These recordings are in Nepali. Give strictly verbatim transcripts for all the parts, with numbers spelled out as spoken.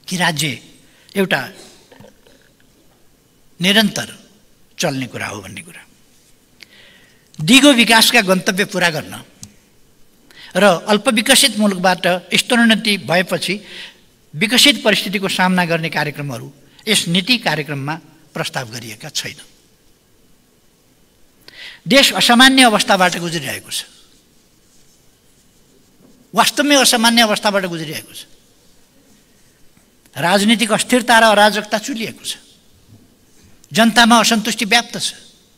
कि राज्य एउटा निरन्तर चल्ने कुरा हो भन्ने कुरा। दिगो विकासका गन्तव्य पूरा गर्न र अल्पविकसित मुलुकबाट स्तरोन्नति भएपछि विकसित परिस्थितिको सामना गर्ने कार्यक्रमहरू यस नीति कार्यक्रममा प्रस्ताव गरिएका छैन। देश असामान्य अवस्थाबाट गुज्रिरहेको छ, वास्तवमै असामान्य अवस्थाबाट गुज्रिरहेको छ। राजनीतिक अस्थिरता र अराजकता चुलिएको छ, जनतामा असन्तुष्टि व्याप्त छ।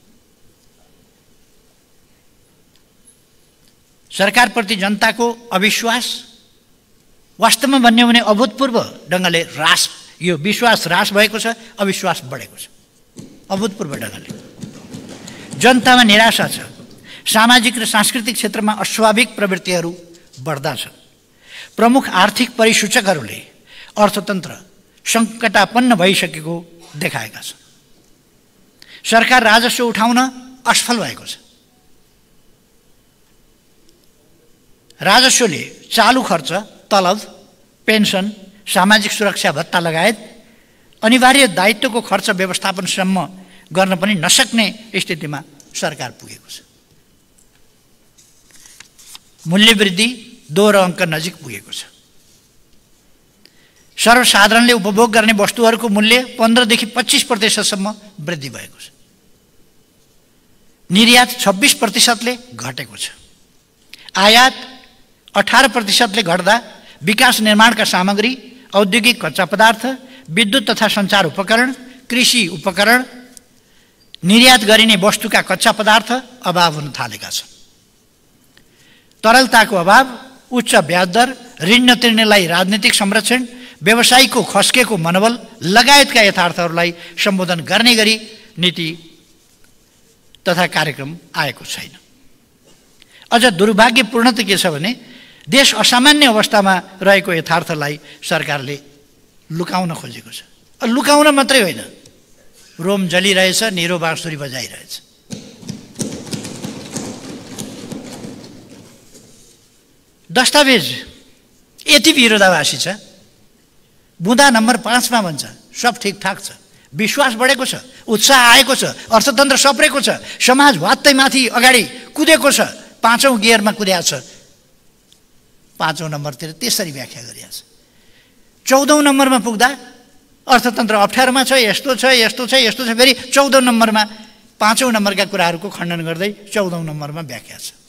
सरकारप्रति जनताको अविश्वास वास्तवमा भन्ने हो भने अभूतपूर्व ढङ्गले ह्रास, यो विश्वास ह्रास भएको छ, अविश्वास बढेको छ अभूतपूर्व ढङ्गले। जनतामा निराशा छ, सामाजिक र सांस्कृतिक क्षेत्रमा अस्वाभाविक प्रवृत्तिहरू बढ्दा छन्। प्रमुख आर्थिक परिसूचकहरूले अर्थतन्त्र सङ्कटापन्न भइसकेको देखाएका छन्। सरकार राजस्व उठाउन असफल भएको छ। राजस्वले चालु खर्च, तलब, पेन्सन, सामाजिक सुरक्षा भत्ता लगायत अनिवार्य दायित्वको खर्च व्यवस्थापनसम्म गर्न पनि नसक्ने स्थितिमा सरकार पुगेको छ। मूल्यवृद्धि दोहोरो अङ्क नजिक पुगेको छ। सर्वसाधारणले उपभोग गर्ने वस्तुहरूको मूल्य पन्ध्रदेखि पच्चिस प्रतिशतसम्म वृद्धि भएको छ। निर्यात छब्बिस प्रतिशतले घटेको छ। आयात अठार प्रतिशतले घट्दा विकास निर्माणका सामग्री, औद्योगिक कच्चा पदार्थ, विद्युत तथा सञ्चार उपकरण, कृषि उपकरण, निर्यात गरिने वस्तुका कच्चा पदार्थ अभाव हुन थालेका छन्। तरलताको अभाव, उच्च ब्याज दर, ऋण नतिर्नेलाई राजनीतिक संरक्षण, व्यवसायीको खस्केको मनोबल लगायतका यथार्थहरूलाई सम्बोधन गर्ने गरी नीति तथा कार्यक्रम आएको छैन। अझ दुर्भाग्यपूर्ण त के छ भने देश असामान्य अवस्थामा रहेको यथार्थलाई सरकारले लुकाउन खोजेको छ। लुकाउन मात्रै होइन, रोम जलिरहेछ, निरो बाँसुरी बजाइरहेछ। दस्तावेज यति विरोधाभासी छ, बुँदा नम्बर पाँचमा भन्छ सब ठिकठाक छ, विश्वास बढेको छ, उत्साह आएको छ, अर्थतन्त्र सप्रेको छ, समाज वात्तै माथि अगाडि कुदेको छ, पाँचौँ गियरमा कुदेको छ। पाँचौँ नम्बरतिर त्यसरी व्याख्या गरिएको छ। चौधौँ नम्बरमा पुग्दा अर्थतन्त्र अप्ठ्यारोमा छ, यस्तो छ, यस्तो छ, यस्तो छ, फेरि चौधौँ नम्बरमा पाँचौँ नम्बरका कुराहरूको खण्डन गर्दै चौधौँ नम्बरमा व्याख्या छ।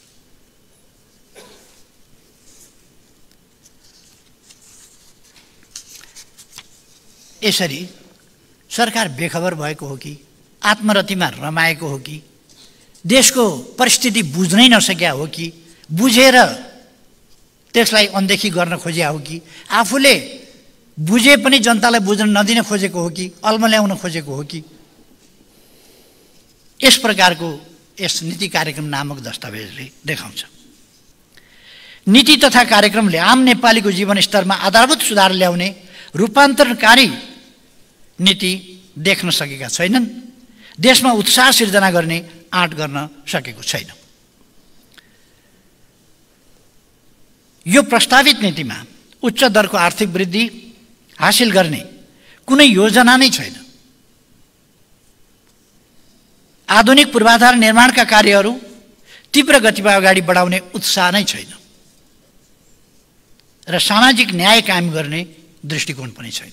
यसरी सरकार बेखबर भएको हो कि आत्मरतिमा रमाएको हो कि देशको परिस्थिति बुझ्नै नसकेका हो कि बुझेर त्यसलाई अनदेखि गर्न खोजिया हो कि आफूले बुझे पनि जनतालाई बुझ्न नदिन खोजेको हो कि अल्मल्याउन खोजेको हो कि यस प्रकारको यस नीति कार्यक्रम नामक दस्तावेजले देखाउँछ। नीति तथा कार्यक्रमले आम नेपालीको जीवन स्तरमा आधारभूत सुधार ल्याउने रूपान्तरणकारी नीति देख्न सकेका छैनन्। देशमा उत्साह सिर्जना गर्ने आँट गर्न सकेको छैन। यो प्रस्तावित नीतिमा उच्च दरको आर्थिक वृद्धि हासिल गर्ने कुनै योजना नै छैन। आधुनिक पूर्वाधार निर्माणका कार्यहरू तीव्र गतिमा अगाडि बढाउने उत्साह नै छैन र सामाजिक न्याय कायम गर्ने दृष्टिकोण पनि छैन।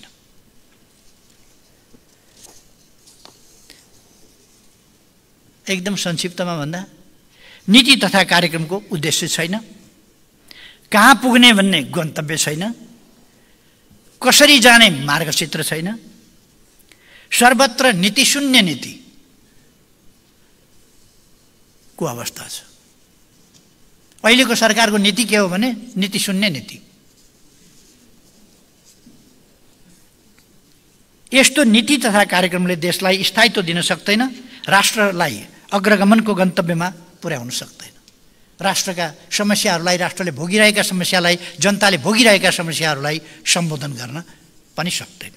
एकदम संक्षिप्तमा भन्दा नीति तथा कार्यक्रमको उद्देश्य छैन, कहाँ पुग्ने भन्ने गन्तव्य छैन, कसरी जाने मार्गचित्र छैन, सर्वत्र नीति शून्य नीति को अवस्था छ। अहिलेको सरकारको नीति के हो भने नीति शून्य नीति। यस्तो नीति तथा कार्यक्रमले देशलाई स्थायित्व दिन सक्दैन, राष्ट्रलाई अग्रगमनको गन्तव्यमा पुर्याउन सक्दैन। राष्ट्रका समस्याहरूलाई, राष्ट्रले भोगिरहेका समस्यालाई, जनताले भोगिरहेका समस्याहरूलाई सम्बोधन गर्न पनि सक्दैन।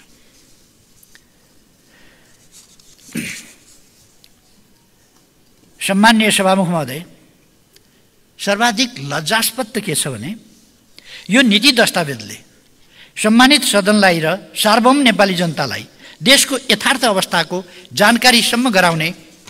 सम्माननीय सभामुख महोदय, सर्वाधिक लज्जास्पद के छ भने यो नीति दस्तावेजले सम्मानित सदनलाई र सार्वभौम नेपाली जनतालाई देशको यथार्थ अवस्थाको जानकारीसम्म गराउने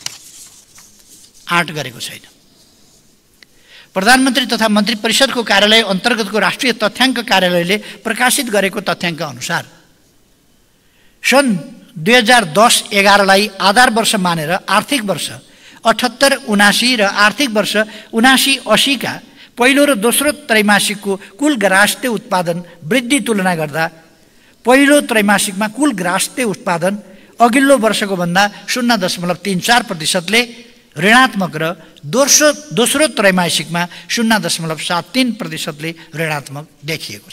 आँट गरेको छैन। प्रधानमन्त्री तथा मन्त्री परिषदको कार्यालय अन्तर्गतको राष्ट्रिय तथ्याङ्क कार्यालयले प्रकाशित गरेको तथ्याङ्क अनुसार सन् दुई हजार दस एघारलाई आधार वर्ष मानेर आर्थिक वर्ष अठहत्तर उनासी र आर्थिक वर्ष उनासी असीका पहिलो र दोस्रो त्रैमासिकको कुल राष्ट्रिय उत्पादन वृद्धि तुलना गर्दा पहिलो त्रैमासिकमा कुल राष्ट्रिय उत्पादन अघिल्लो वर्षको भन्दा शून्य दशमलव तीन चार प्रतिशतले ऋणात्मक र दोस्रो दोस्रो त्रैमासिकमा शून्य दशमलव सात तीन प्रतिशतले ऋणात्मक देखिएको छ।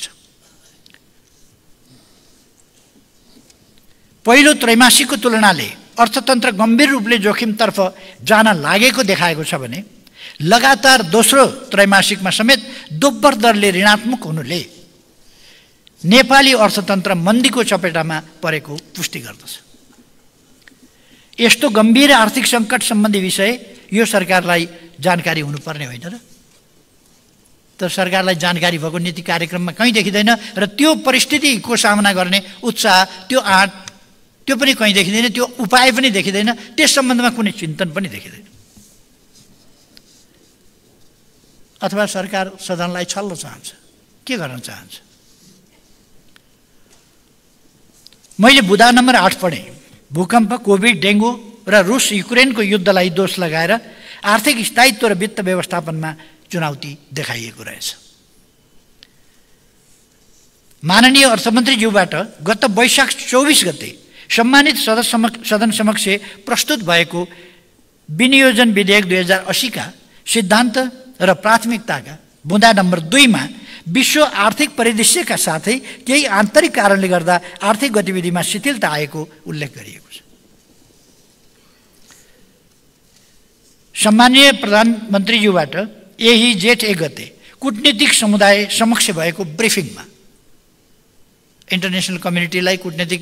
पहिलो त्रैमासिकको तुलनाले अर्थतन्त्र गम्भीर रूपले जोखिमतर्फ जान लागेको देखाएको छ भने लगातार दोस्रो त्रैमासिकमा समेत दोब्बर दरले ऋणात्मक हुनुले नेपाली अर्थतन्त्र मन्दीको चपेटामा परेको पुष्टि गर्दछ। यस्तो गम्भीर आर्थिक सङ्कट सम्बन्धी विषय यो सरकारलाई जानकारी हुनुपर्ने होइन र? तर सरकारलाई जानकारी भएको नीति कार्यक्रममा कहीँ देखिँदैन र त्यो परिस्थितिको सामना गर्ने उत्साह, त्यो आँट, त्यो पनि कहीँ देखिँदैन, त्यो उपाय पनि देखिँदैन, त्यस सम्बन्धमा कुनै चिन्तन पनि देखिँदैन। अथवा सरकार सदनलाई छल्न चाहन्छ, के गर्न चाहन्छ? मैले बुधा नम्बर आठ पढेँ। भूकम्प, कोभिड, डेङ्गु र रुस युक्रेनको युद्धलाई दोष लगाएर आर्थिक स्थायित्व र वित्त व्यवस्थापनमा चुनौती देखाइएको रहेछ। माननीय अर्थमन्त्रीज्यूबाट गत वैशाख चौबिस गते सम्मानित सदन समक्ष प्रस्तुत भएको विनियोजन विधेयक दुई हजार असीका सिद्धान्त र प्राथमिकताका बुँदा नम्बर दुईमा विश्व आर्थिक परिदृश्यका साथै केही आन्तरिक कारणले गर्दा आर्थिक गतिविधिमा शिथिलता आएको उल्लेख गरिएको छ। सम्माननीय प्रधानमन्त्रीज्यूबाट यही जेठ एक गते कूटनीतिक समुदाय समक्ष भएको ब्रिफिङमा, इन्टरनेसनल कम्युनिटीलाई कूटनीतिक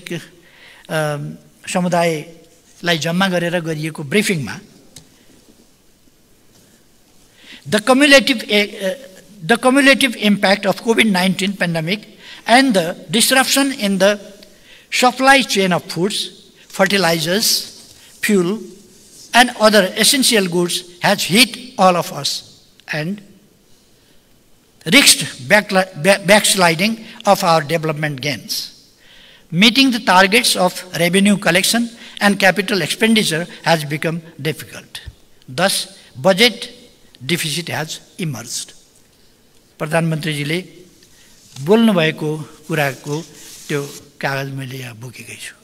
समुदायलाई जम्मा गरेर गरिएको ब्रिफिङमा The cumulative, uh, the cumulative impact of COVID nineteen pandemic and the disruption in the supply chain of foods, fertilizers, fuel, and other essential goods has hit all of us and risked backsliding of our development gains. Meeting the targets of revenue collection and capital expenditure has become difficult. Thus, budget deficit has emerged. प्रधानमन्त्रीजीले बोल्नु भएको कुराको त्यो कागज मैले यहाँ बोकेकै छु।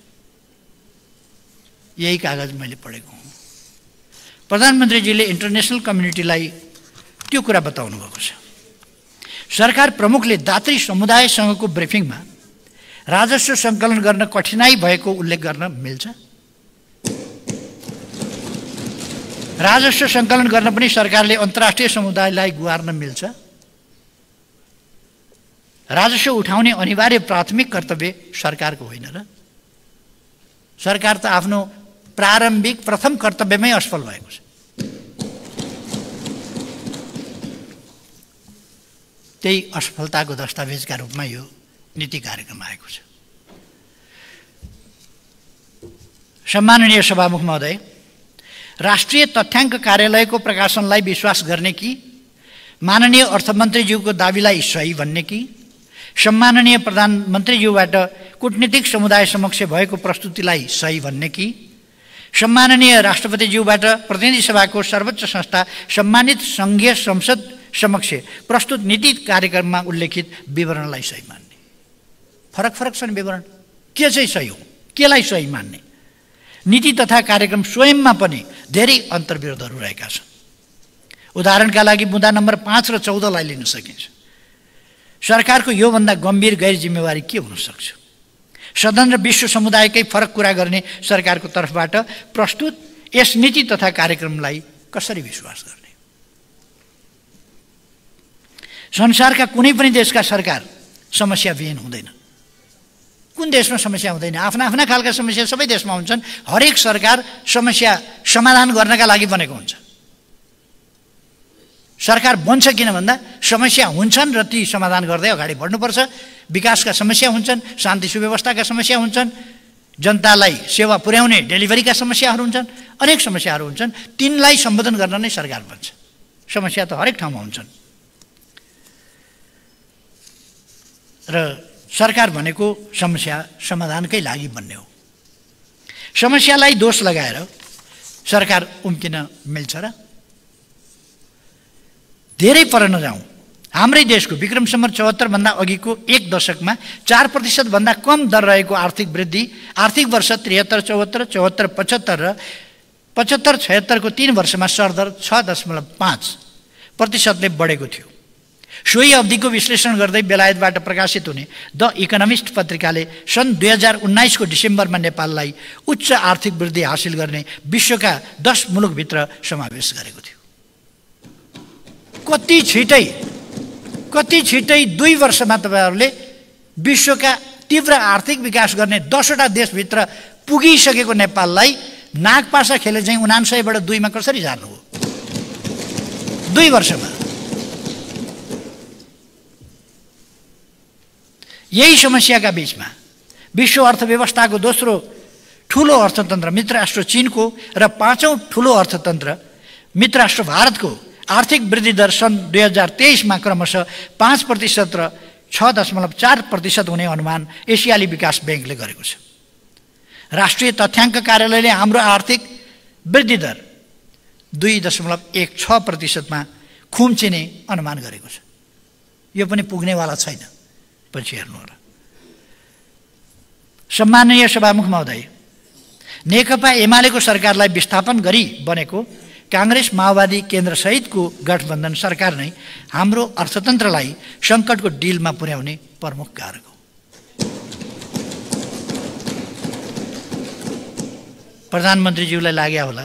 यही कागज मैले पढेको हुँ। प्रधानमन्त्रीजीले इन्टरनेसनल कम्युनिटीलाई त्यो कुरा बताउनु भएको छ। सरकार प्रमुखले दात्री समुदायसँगको ब्रिफिङमा राजस्व सङ्कलन गर्न कठिनाई भएको उल्लेख गर्न मिल्छ। राजस्व सङ्कलन गर्न पनि सरकारले अन्तर्राष्ट्रिय समुदायलाई गुहार्न मिल्छ। राजस्व उठाउने अनिवार्य प्राथमिक कर्तव्य सरकारको होइन र? सरकार त आफ्नो प्रारम्भिक प्रथम कर्तव्यमै असफल भएको छ। त्यही असफलताको दस्तावेजका रूपमा यो नीति कार्यक्रम आएको छ। सम्माननीय सभामुख महोदय, राष्ट्रिय तथ्याङ्क कार्यालयको प्रकाशनलाई विश्वास गर्ने कि माननीय अर्थमन्त्रीज्यूको दाबीलाई सही भन्ने कि सम्माननीय प्रधानमन्त्रीज्यूबाट कूटनीतिक समुदाय समक्ष भएको प्रस्तुतिलाई सही भन्ने कि सम्माननीय राष्ट्रपतिज्यूबाट प्रतिनिधि सभाको सर्वोच्च संस्था सम्मानित सङ्घीय संसद समक्ष प्रस्तुत नीति कार्यक्रममा उल्लेखित विवरणलाई सही मान्ने। फरक फरक छन् विवरण। के चाहिँ सही हो, केलाई सही मान्ने? नीति तथा कार्यक्रम स्वयंमा पनि धेरै अन्तर्विरोधहरू रहेका छन्। उदाहरणका लागि बुँदा नम्बर पाँच र चौधलाई लिन सकिन्छ। सरकारको योभन्दा गम्भीर गैर जिम्मेवारी के हुन सक्छ? सदन र विश्व समुदायकै फरक कुरा गर्ने सरकारको तर्फबाट प्रस्तुत यस नीति तथा कार्यक्रमलाई कसरी विश्वास गर्ने? संसारका कुनै पनि देशका सरकार समस्याविहीन हुँदैन। कुन देशमा समस्या हुँदैन? आफ्ना आफ्ना खालका समस्या सबै देशमा हुन्छन्। हरेक सरकार समस्या समाधान गर्नका लागि बनेको हुन्छ। सरकार बन्छ किन भन्दा समस्या हुन्छन् र ती समाधान गर्दै अगाडि बढ्नुपर्छ। विकासका समस्या हुन्छन्, शान्ति सुव्यवस्थाका समस्या हुन्छन्, जनतालाई सेवा पुर्याउने डेलिभरीका समस्याहरू हुन्छन्, अनेक समस्याहरू हुन्छन्। तिनलाई सम्बोधन गर्न नै सरकार बन्छ। समस्या त हरेक ठाउँमा हुन्छन् र सरकार भनेको समस्या समाधानकै लागि बन्ने हो। समस्यालाई दोष लगाएर सरकार उम्किन मिल्छ र? धेरै पर नजाउँ। हाम्रै देशको विक्रम सम्वत चौहत्तर भन्दा अघिको एक दशकमा चार प्रतिशत भन्दा कम दर रहेको आर्थिक वृद्धि आर्थिक वर्ष त्रिहत्तर चौहत्तर चौहत्तर पचहत्तर र पचहत्तर छयत्तरको तीन वर्षमा सरदर छ दशमलव पाँच प्रतिशतले बढेको थियो। सोही अवधिको विश्लेषण गर्दै बेलायतबाट प्रकाशित हुने द इकोनोमिस्ट पत्रिकाले सन् दुई हजार उन्नाइसको डिसेम्बरमा नेपाललाई उच्च आर्थिक वृद्धि हासिल गर्ने विश्वका दस मुलुकभित्र समावेश गरेको थियो। कति छिटै कति छिटै दुई वर्षमा तपाईँहरूले विश्वका तीव्र आर्थिक विकास गर्ने दसवटा देशभित्र पुगिसकेको नेपाललाई नागपासा खेले चाहिँ उनान्सयबाट दुईमा कसरी जानु हो? दुई वर्षमा। यही समस्याका बीचमा विश्व अर्थव्यवस्थाको दोस्रो ठुलो अर्थतन्त्र मित्र राष्ट्र चीनको र पाँचौँ ठुलो अर्थतन्त्र मित्र राष्ट्र भारतको आर्थिक वृद्धि दर सन् दुई हजार तेइसमा क्रमशः पाँच प्रतिशत र छ दशमलव चार प्रतिशत हुने अनुमान एसियाली विकास ब्याङ्कले गरेको छ। राष्ट्रिय तथ्याङ्क कार्यालयले हाम्रो आर्थिक वृद्धि दर दुई दशमलव एक छ प्रतिशतमा खुम्चिने अनुमान गरेको छ। यो पनि पुग्नेवाला छैन, पछि हेर्नु होला। सम्माननीय सभामुख महोदय, नेकपा एमालेको सरकारलाई विस्थापन गरी बनेको काङ्ग्रेस माओवादी केन्द्र सहितको गठबन्धन सरकार नै हाम्रो अर्थतन्त्रलाई सङ्कटको डिलमा पुर्याउने प्रमुख कारक हो। प्रधानमन्त्रीज्यूलाई लाग्यो होला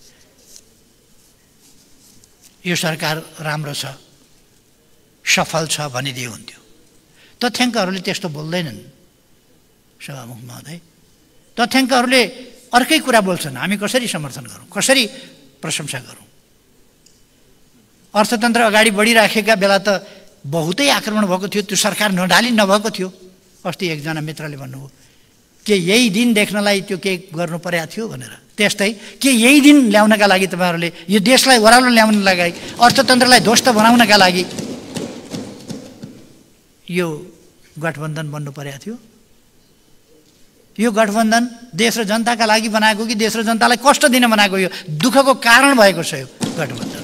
यो सरकार राम्रो छ, सफल छ भनिदिए हुन्थ्यो। तथ्याङ्कहरूले त्यस्तो बोल्दैनन् सभामुख महोदय। तथ्याङ्कहरूले अर्कै कुरा बोल्छन्। हामी कसरी समर्थन गरौँ, कसरी प्रशंसा गरौँ? अर्थतन्त्र अगाडि बढिराखेका बेला त बहुतै आक्रमण भएको थियो, त्यो सरकार नढाली नभएको थियो। अस्ति एकजना मित्रले भन्नुभयो के यही दिन देख्नलाई त्यो के गर्नु परेको थियो भनेर। त्यस्तै के यही दिन ल्याउनका लागि तपाईँहरूले यो देशलाई ओह्रालो ल्याउनका लागि, अर्थतन्त्रलाई ध्वस्त बनाउनका लागि यो गठबन्धन बन्नु परेको थियो? यो गठबन्धन देश र जनताका लागि बनाएको कि देश र जनतालाई कष्ट दिन बनाएको? यो दुःखको कारण भएको छ यो गठबन्धन।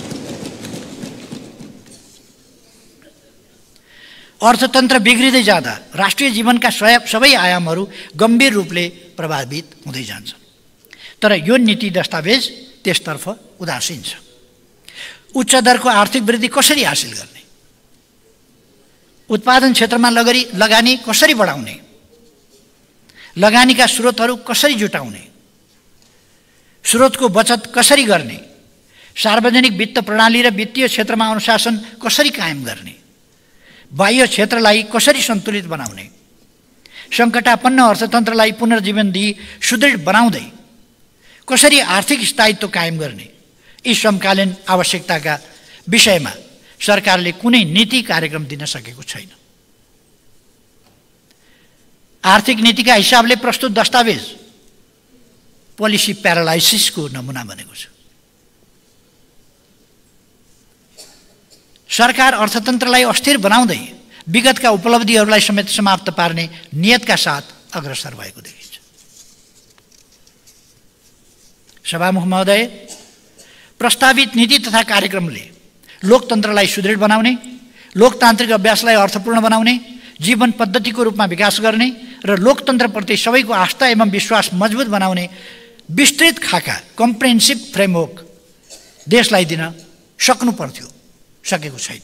अर्थतन्त्र बिग्रिँदै जाँदा राष्ट्रिय जीवनका सबै आयामहरू गम्भीर रूपले प्रभावित हुँदै जान्छन्। तर यो नीति दस्तावेज त्यसतर्फ उदासीन छ। उच्च दरको आर्थिक वृद्धि कसरी हासिल गर्ने, उत्पादन क्षेत्रमा लगरी लगानी कसरी बढाउने, लगानीका स्रोतहरू कसरी जुटाउने, स्रोतको बचत कसरी गर्ने, सार्वजनिक वित्त प्रणाली र वित्तीय क्षेत्रमा अनुशासन कसरी कायम गर्ने, बाह्य क्षेत्रलाई कसरी सन्तुलित बनाउने, सङ्कटापन्न अर्थतन्त्रलाई पुनर्जीवन दिई सुदृढ बनाउँदै कसरी आर्थिक स्थायित्व कायम गर्ने, यी समकालीन आवश्यकताका विषयमा सरकारले कुनै नीति कार्यक्रम दिन सकेको छैन। आर्थिक नीतिका हिसाबले प्रस्तुत दस्तावेज पोलिसी प्यारालाइसिसको नमुना बनेको छ। सरकार अर्थतन्त्रलाई अस्थिर बनाउँदै विगतका उपलब्धिहरूलाई समेत समाप्त पार्ने नियतका साथ अग्रसर भएको देखिन्छ। सभामुख महोदय, प्रस्तावित नीति तथा कार्यक्रमले लोकतन्त्रलाई सुदृढ बनाउने, लोकतान्त्रिक अभ्यासलाई अर्थपूर्ण बनाउने, जीवन पद्धतिको रूपमा विकास गर्ने र लोकतन्त्रप्रति सबैको आस्था एवं विश्वास मजबुत बनाउने विस्तृत खाका कम्प्रेहेन्सिभ फ्रेमवर्क देशलाई दिन सक्नु पर्थ्यो, सकेको छैन।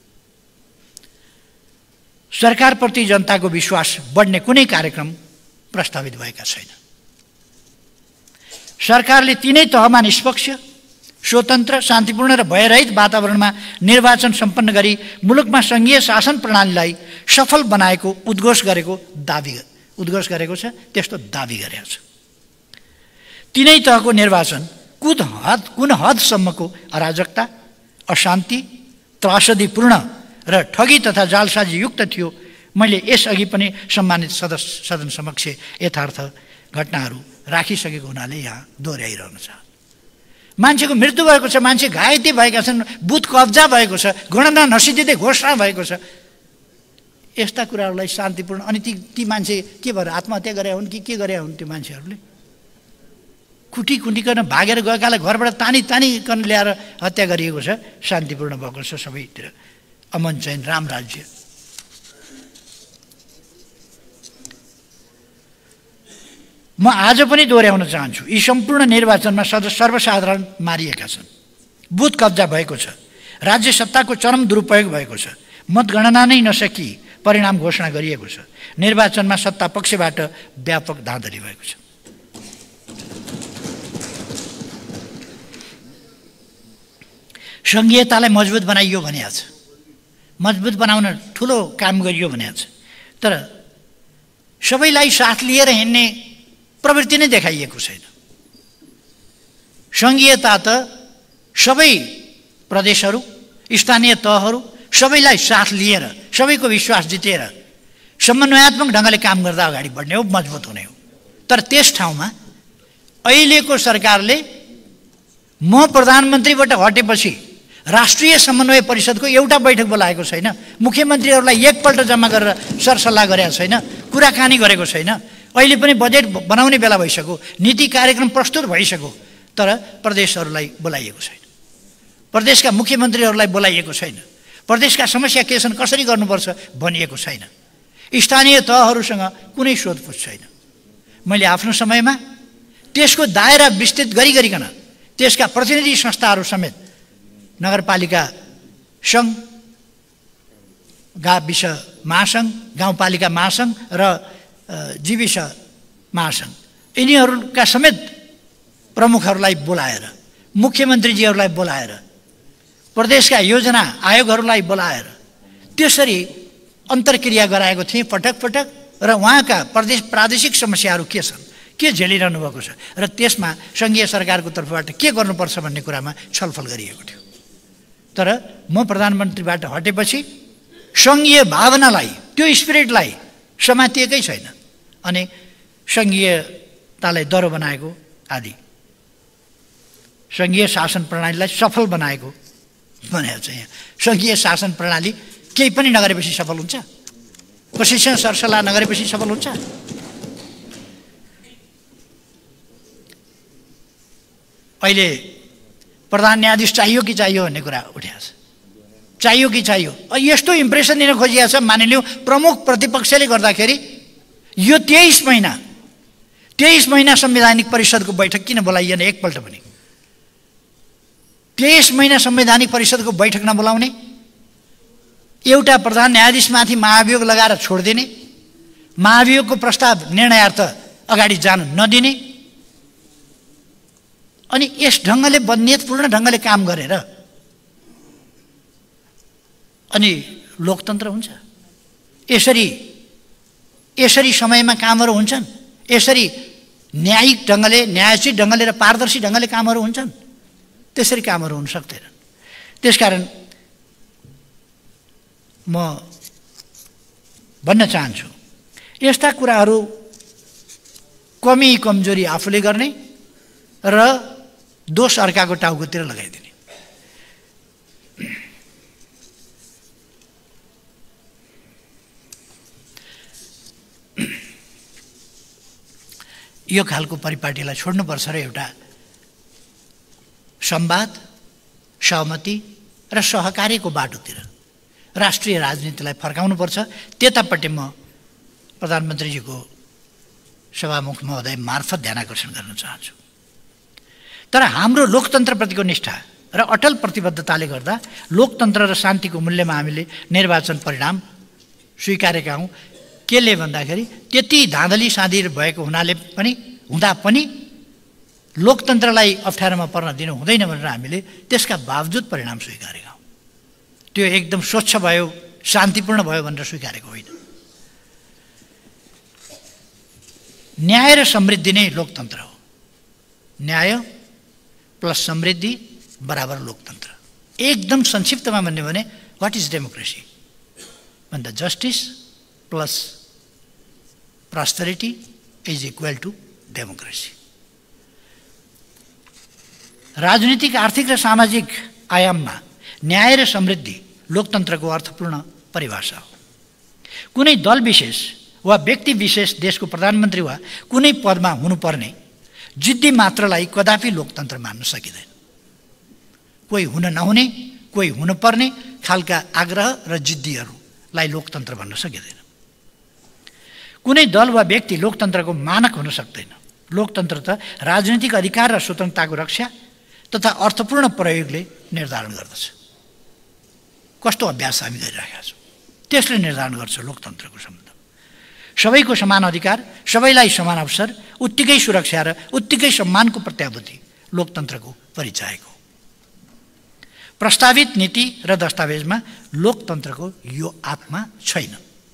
सरकारप्रति जनताको विश्वास बढ्ने कुनै कार्यक्रम प्रस्तावित भएका छैन। सरकारले तीनै तहमा निष्पक्ष, स्वतन्त्र, शान्तिपूर्ण र भयरहित वातावरणमा निर्वाचन सम्पन्न गरी मुलुकमा सङ्घीय शासन प्रणालीलाई सफल बनाएको उद्घोष गरेको दाबी उद्घोष गरेको छ, त्यस्तो दाबी गरेको छ। तीनै तहको निर्वाचन कुन हद कुन हदसम्मको अराजकता, अशान्ति, त्रासदीपूर्ण र ठगी तथा जालसाजी युक्त थियो। मैले यसअघि पनि सम्मानित सदस्य सदन समक्ष यथार्थ घटनाहरू राखिसकेको हुनाले यहाँ दोहोऱ्याइरहन चाहन्छु। मान्छेको मृत्यु भएको छ, मान्छे घाइते भएका छन्, बुथ कब्जा भएको छ, गणना नसिद्धिँदै घोषणा भएको छ। यस्ता कुराहरूलाई शान्तिपूर्ण अनि ती ती मान्छे के भएर आत्महत्या गरे हुन् कि के गरे हुन्? त्यो मान्छेहरूले कुटी कुटिकन भागेर गएकालाई घरबाट तानी तानीकन ल्याएर हत्या गरिएको छ। शान्तिपूर्ण भएको छ सबैतिर, अमन चैन राम राज्य। म आज पनि दोहोऱ्याउन चाहन्छु, यी सम्पूर्ण निर्वाचनमा सर्वसाधारण मारिएका छन्, बुथ कब्जा भएको छ, राज्य सत्ताको चरम दुरुपयोग भएको छ, मतगणना नै नसकी परिणाम घोषणा गरिएको छ, निर्वाचनमा सत्ता पक्षबाट व्यापक धाँधली भएको छ। सङ्घीयतालाई मजबुत बनाइयो भनिएको छ, मजबुत बनाउन ठुलो काम गरियो भनिएको छ, तर सबैलाई साथ लिएर हिँड्ने प्रवृत्ति नै देखाइएको छैन। सङ्घीयता त सबै प्रदेशहरू, स्थानीय तहहरू सबैलाई साथ लिएर, सबैको विश्वास जितेर समन्वयात्मक ढङ्गले काम गर्दा अगाडि बढ्ने हो, मजबुत हुने हो। तर त्यस ठाउँमा अहिलेको सरकारले म प्रधानमन्त्रीबाट हटेपछि राष्ट्रिय समन्वय परिषदको एउटा बैठक बोलाएको छैन, मुख्यमन्त्रीहरूलाई एकपल्ट जम्मा गरेर सरसल्लाह गरेको छैन, कुराकानी गरेको छैन। अहिले पनि बजेट बनाउने बेला भइसक्यो, नीति कार्यक्रम प्रस्तुत भइसक्यो, तर प्रदेशहरूलाई बोलाइएको छैन, प्रदेशका मुख्यमन्त्रीहरूलाई बोलाइएको छैन, प्रदेशका समस्या के छन्, कसरी गर्नुपर्छ भनिएको छैन, स्थानीय तहहरूसँग कुनै सोधपुछ छैन। मैले आफ्नो समयमा त्यसको दायरा विस्तृत गरी गरिकन त्यसका प्रतिनिधि संस्थाहरू समेत नगरपालिका सङ्घ, गाविस महासङ्घ, गाउँपालिका महासङ्घ र जीविस महासङ्घ यिनीहरूका समेत प्रमुखहरूलाई बोलाएर, मुख्यमन्त्रीजीहरूलाई बोलाएर, प्रदेशका योजना आयोगहरूलाई बोलाएर त्यसरी अन्तर्क्रिया गराएको थिएँ पटक पटक। र उहाँका प्रदेश प्रादेशिक समस्याहरू के छन्, के झेलिरहनु भएको छ, र त्यसमा सङ्घीय सरकारको तर्फबाट के गर्नुपर्छ भन्ने कुरामा छलफल गरिएको थियो। तर म प्रधानमन्त्रीबाट हटेपछि सङ्घीय भावनालाई, त्यो स्पिरिटलाई समातिएकै छैन अनि सङ्घीयतालाई दह्रो बनाएको आदि, सङ्घीय शासन प्रणालीलाई सफल बनाएको भनेको छ। यहाँ सङ्घीय शासन प्रणाली केही पनि नगरेपछि सफल हुन्छ, कसैसँग सरसल्लाह नगरेपछि सफल हुन्छ? अहिले प्रधान न्यायाधीश चाहियो कि चाहियो भन्ने कुरा उठेको छ, चाहियो कि चाहियो। यस्तो इम्प्रेसन दिन खोजिएको छ, मानिलिउँ प्रमुख प्रतिपक्षले गर्दाखेरि यो तेइस महिना तेइस महिना संवैधानिक परिषदको बैठक किन बोलाइएन एकपल्ट पनि? तेइस महिना संवैधानिक परिषदको बैठक नबोलाउने, एउटा प्रधान न्यायाधीशमाथि महाभियोग लगाएर छोडिदिने, महाभियोगको प्रस्ताव निर्णयार्थ अगाडि जान नदिने, अनि यस ढङ्गले बदनियतपूर्ण ढङ्गले काम गरेर अनि लोकतन्त्र हुन्छ? यसरी यसरी समयमा कामहरू हुन्छन्? यसरी न्यायिक ढङ्गले, न्यायोचित ढङ्गले र पारदर्शी ढङ्गले कामहरू हुन्छन्? त्यसरी कामहरू हुन सक्दैनन्। त्यसकारण म भन्न चाहन्छु, यस्ता कुराहरू कमी कमजोरी आफूले गर्ने र दोष अर्काको टाउकोतिर लगाइदिने। यो खालको परिपाटीलाई छोड्नुपर्छ र एउटा संवाद, सहमति र सहकार्यको बाटोतिर राष्ट्रिय राजनीतिलाई फर्काउनुपर्छ। त्यतापट्टि म प्रधानमन्त्रीजीको सभामुख महोदय मार्फत ध्यान आकर्षण गर्न चाहन्छु। तर हाम्रो लोकतन्त्रप्रतिको निष्ठा र अटल प्रतिबद्धताले गर्दा लोकतन्त्र र शान्तिको मूल्यमा हामीले निर्वाचन परिणाम स्वीकारेका हौँ। केले भन्दाखेरि त्यति धाँधली साँधी भएको हुनाले पनि हुँदा पनि लोकतन्त्रलाई अप्ठ्यारोमा पर्न दिनु हुँदैन भनेर हामीले त्यसका बावजुद परिणाम स्वीकारेका हौँ। त्यो एकदम स्वच्छ भयो, शान्तिपूर्ण भयो भनेर स्वीकारेको होइन। न्याय र समृद्धि नै लोकतन्त्र हो। न्याय प्लस समृद्धि बराबर लोकतन्त्र। एकदम संक्षिप्तमा भन्ने भने व्हाट इज डेमोक्रेसी भन्दा justice plus prosperity is equal to democracy. राजनीतिक, आर्थिक र सामाजिक आयाममा न्याय र समृद्धि लोकतन्त्रको अर्थपूर्ण परिभाषा हो। कुनै दल विशेष वा व्यक्ति विशेष देशको प्रधानमन्त्री वा कुनै पदमा हुनुपर्ने जिद्दी मात्रलाई कदापि लोकतन्त्र मान्न सकिँदैन। कोही हुन नहुने, कोही हुनुपर्ने खालका आग्रह र जिद्दीहरूलाई लोकतन्त्र भन्न सकिँदैन। कुनै दल वा व्यक्ति लोकतन्त्रको मानक हुन सक्दैन। लोकतन्त्र त राजनीतिक अधिकार र स्वतन्त्रताको रक्षा तथा अर्थपूर्ण प्रयोगले निर्धारण गर्दछ। कस्तो अभ्यास हामी गरिरहेका छौँ त्यसले निर्धारण गर्छ लोकतन्त्रको सम्बन्ध। सबैको समान अधिकार, सबैलाई समान अवसर, उत्तिकै सुरक्षा र उत्तिकै सम्मानको प्रत्याभूति लोकतन्त्रको परिचायक हो। प्रस्तावित नीति र दस्तावेजमा लोकतन्त्रको यो आत्मा छैन।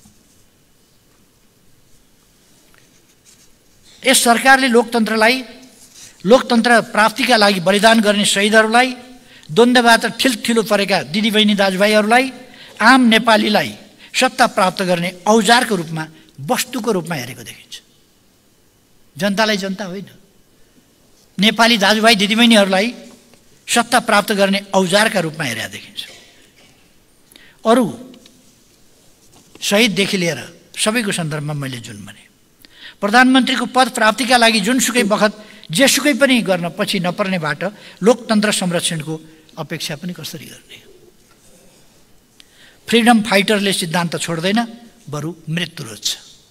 यस सरकारले लोकतन्त्रलाई, लोकतन्त्र प्राप्तिका लागि बलिदान गर्ने शहीदहरूलाई, द्वन्द्वबाट ठिलठिलो परेका दिदीबहिनी दाजुभाइहरूलाई, आम नेपालीलाई सत्ता प्राप्त गर्ने औजारको रूपमा, वस्तुको रूपमा हेरेको देखिन्छ। जनतालाई जनता होइन, नेपाली दाजुभाइ दिदीबहिनीहरूलाई सत्ता प्राप्त गर्ने औजारका रूपमा हेरेका देखिन्छ। अरू शहीददेखि लिएर सबैको सन्दर्भमा मैले जुन भने, प्रधानमन्त्रीको पद प्राप्तिका लागि जुनसुकै बखत जेसुकै पनि गर्न पछि नपर्नेबाट लोकतन्त्र संरक्षणको अपेक्षा पनि कसरी गर्ने। फ्रिडम फाइटरले सिद्धान्त छोड्दैन, बरु मृत्यु रोज्छ।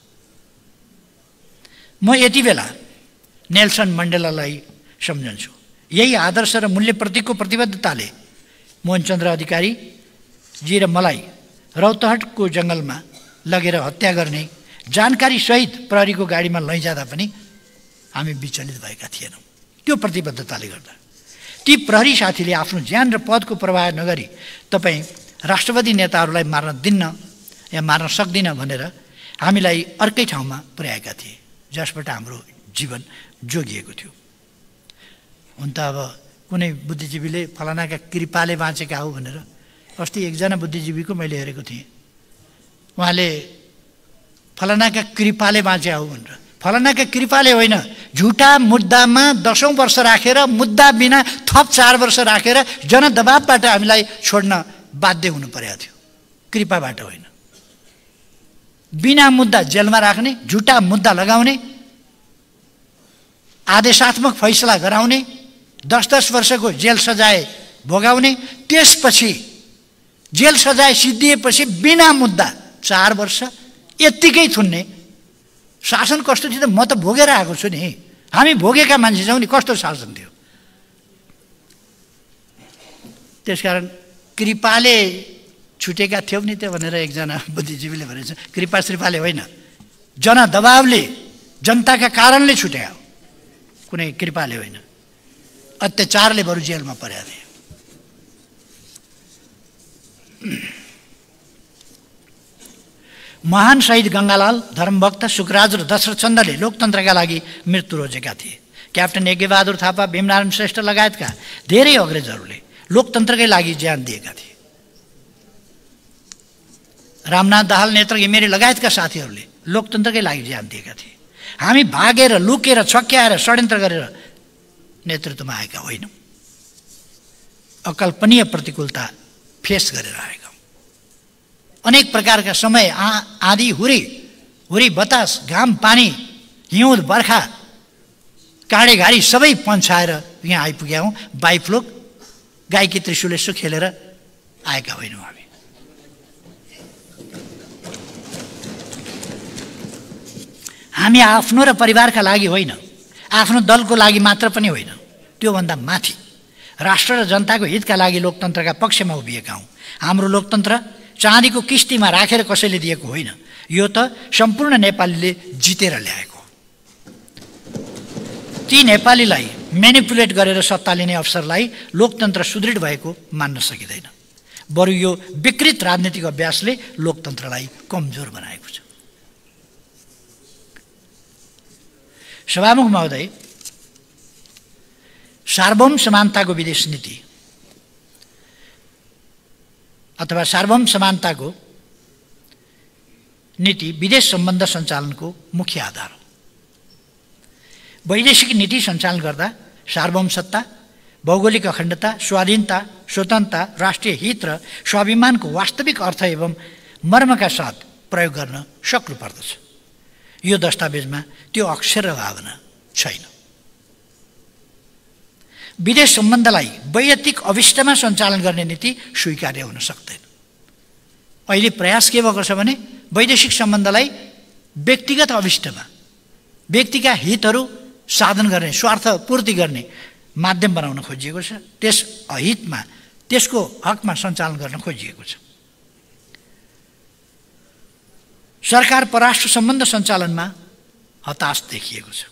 म यति बेला नेल्सन मण्डेलालाई सम्झन्छु। यही आदर्श र मूल्यप्रतिको प्रतिबद्धताले मोहनचन्द्र अधिकारी जी र मलाई रौतहटको जङ्गलमा लगेर हत्या गर्ने जानकारी सहित प्रहरीको गाडीमा लैजाँदा पनि हामी विचलित भएका थिएनौँ। त्यो प्रतिबद्धताले गर्दा ती प्रहरी साथीले आफ्नो ज्यान र पदको प्रवाह नगरी तपाईँ राष्ट्रवादी नेताहरूलाई मार्न दिन्न या मार्न सक्दिन भनेर हामीलाई अर्कै ठाउँमा पुर्याएका थिए, जसबाट हाम्रो जीवन जोगिएको थियो। हुन त अब कुनै बुद्धिजीवीले फलानाका कृपाले बाँचेका हो भनेर, अस्ति एकजना बुद्धिजीवीको मैले हेरेको थिएँ, उहाँले फलानाका कृपाले बाँचेका हो भनेर। फलानाका कृपाले होइन, झुटा मुद्दामा दसौँ वर्ष राखेर, मुद्दा बिना थप चार वर्ष राखेर जनदबावबाट हामीलाई छोड्न बाध्य हुनु परेको थियो, कृपाबाट होइन। बिना मुद्दा जेलमा राख्ने, झुटा मुद्दा लगाउने, आदेशात्मक फैसला गराउने, दस दस वर्षको जेल सजाय भोगाउने, त्यसपछि जेल सजाय सिद्धिएपछि बिना मुद्दा चार वर्ष यत्तिकै थुन्ने शासन कस्तो थियो त? म त भोगेर आएको छु नि, हामी भोगेका मान्छे छौँ नि, कस्तो शासन थियो। त्यसकारण कृपाले छुटेका थियौ नि त्यो भनेर एकजना बुद्धिजीवीले भनेछ। कृपा श्रीपाले होइन, जनदबावले, जनताका कारणले छुटेका हो, कुनै कृपाले होइन। अत्याचारले बरु जेलमा परेका थिए। महान शहीद गङ्गालाल, धर्मभक्त सुखराज र दशरथ चन्दले लोकतन्त्रका लागि मृत्यु रोजेका थिए। क्याप्टेन यज्ञबहादुर थापा, भीमनारायण श्रेष्ठ लगायतका धेरै अग्रजहरूले लोकतन्त्रकै लागि ज्यान दिएका थिए। रामनाथ दाहाल, नेत्र घिमिरे लगायतका साथीहरूले लोकतन्त्रकै लागि ज्यान दिएका थिए। हामी भागेर, लुकेर, छक्क्याएर, षड्यन्त्र गरेर नेतृत्वमा आएका होइनौँ। अकल्पनीय प्रतिकूलता फेस गरेर आएका। अनेक प्रकारका समय, आ आँधी, हुरी हुरी बतास, घाम, पानी, हिउँद, बर्खा, काँडेघारी सबै पन्छाएर यहाँ आइपुग्या हौँ। बाइफ्लोक, गाईकी त्रिशूल यसो खेलेर आएका होइनौँ हामी। हामी आफ्नो र परिवारका लागि होइन, आफ्नो दलको लागि मात्र पनि होइन, त्योभन्दा माथि राष्ट्र र जनताको हितका लागि लोकतन्त्रका पक्षमा उभिएका हौँ। हाम्रो लोकतन्त्र चाँदीको किस्तीमा राखेर कसैले दिएको होइन, यो त सम्पूर्ण नेपालीले जितेर ल्याएको। ती नेपालीलाई म्यानिपुलेट गरेर सत्ता लिने अवसरलाई लोकतन्त्र सुदृढ भएको मान्न सकिँदैन, बरु यो विकृत राजनीतिक अभ्यासले लोकतन्त्रलाई कमजोर बनाएको छ। सभामुख महोदय, सार्वभौम समानताको विदेश नीति अथवा सार्वभौम समानताको नीति विदेश सम्बन्ध सञ्चालनको मुख्य आधार हो। वैदेशिक नीति सञ्चालन गर्दा सार्वभौम सत्ता, भौगोलिक अखण्डता, स्वाधीनता, स्वतन्त्रता, राष्ट्रिय हित र स्वाभिमानको वास्तविक अर्थ एवं मर्मका साथ प्रयोग गर्न सक्नु पर्दछ। यो दस्तावेजमा त्यो अक्षर र भावना छैन। विदेश सम्बन्धलाई वैयक्तिक अभिष्टमा सञ्चालन गर्ने नीति स्वीकार्य हुन सक्दैन। अहिले प्रयास के भएको छ भने वैदेशिक सम्बन्धलाई व्यक्तिगत अभिष्टमा, व्यक्तिका हितहरू साधन गर्ने, स्वार्थ पूर्ति गर्ने माध्यम बनाउन खोजिएको छ। त्यस हितमा, त्यसको हकमा सञ्चालन गर्न खोजिएको छ। सरकार परराष्ट्र सम्बन्ध सञ्चालनमा हताश देखिएको छ।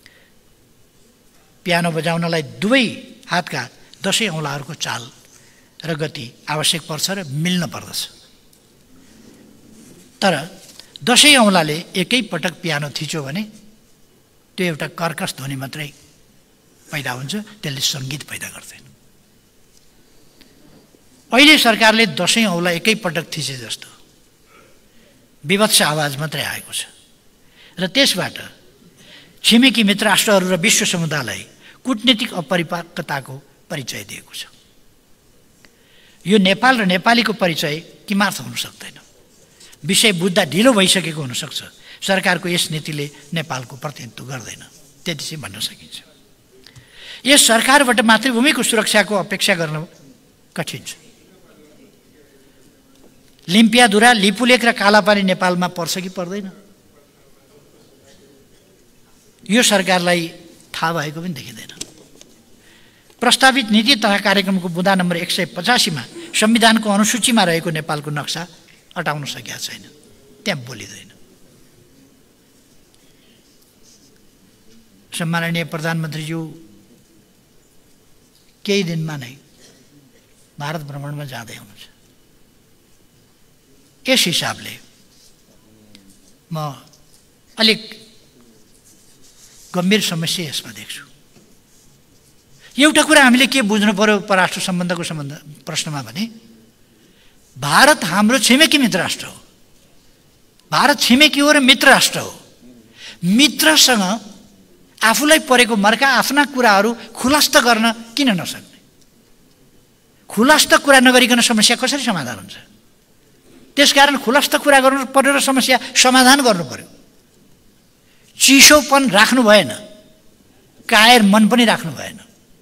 पियानो बजाउनलाई दुवै हातका दसैँ औँलाहरूको चाल र गति आवश्यक पर्छ र मिल्न पर्दछ। तर दसैँ औँलाले एकै पटक पियानो थिच्यो भने त्यो एउटा कर्कश ध्वनि मात्रै पैदा हुन्छ, त्यसले सङ्गीत पैदा गर्दैन। अहिले सरकारले दसैँ औँला एकै पटक थिचे जस्तो विभत्स आवाज मात्रै आएको छ र त्यसबाट छिमेकी मित्र राष्ट्रहरू र विश्व समुदायलाई कूटनीतिक अपरिपक्वताको परिचय दिएको छ। यो नेपाल र नेपालीको परिचय किमार्थ हुन सक्दैन। विषय बुझ्दा ढिलो भइसकेको हुनसक्छ। सरकारको यस नीतिले नेपालको प्रतिनिधित्व गर्दैन, त्यति चाहिँ भन्न सकिन्छ। यस सरकारबाट मातृभूमिको सुरक्षाको अपेक्षा गर्न कठिन छ। लिम्पियाधुरा, लिपुलेक र कालापानी नेपालमा पर्छ कि पर्दैन, यो सरकारलाई थाहा भएको पनि देखिँदैन। प्रस्तावित नीति तथा कार्यक्रमको बुँदा नम्बर एक सय पचासीमा संविधानको अनुसूचीमा रहेको नेपालको नक्सा हटाउन सकेका छैन, त्यहाँ बोलिँदैन। सम्माननीय प्रधानमन्त्रीज्यू केही दिनमा नै भारत भ्रमणमा जाँदै हुनुहुन्छ। यस हिसाबले म अलिक गम्भीर समस्या यसमा देख्छु। एउटा कुरा हामीले के बुझ्नु पर्यो परराष्ट्र सम्बन्धको सम्बन्ध प्रश्नमा भने भारत हाम्रो छिमेकी मित्र राष्ट्र हो। भारत छिमेकी हो र मित्र राष्ट्र हो। मित्रसँग आफूलाई परेको मर्का, आफ्ना कुराहरू खुलस्त गर्न किन नसक्ने? खुलस्त कुरा नगरिकन समस्या कसरी समाधान हुन्छ? त्यसकारण खुलस्त कुरा गर्नु पर्यो र समस्या समाधान गर्नु पर्यो। चिसोपन राख्नु भएन, कायर मन पनि राख्नु भएन।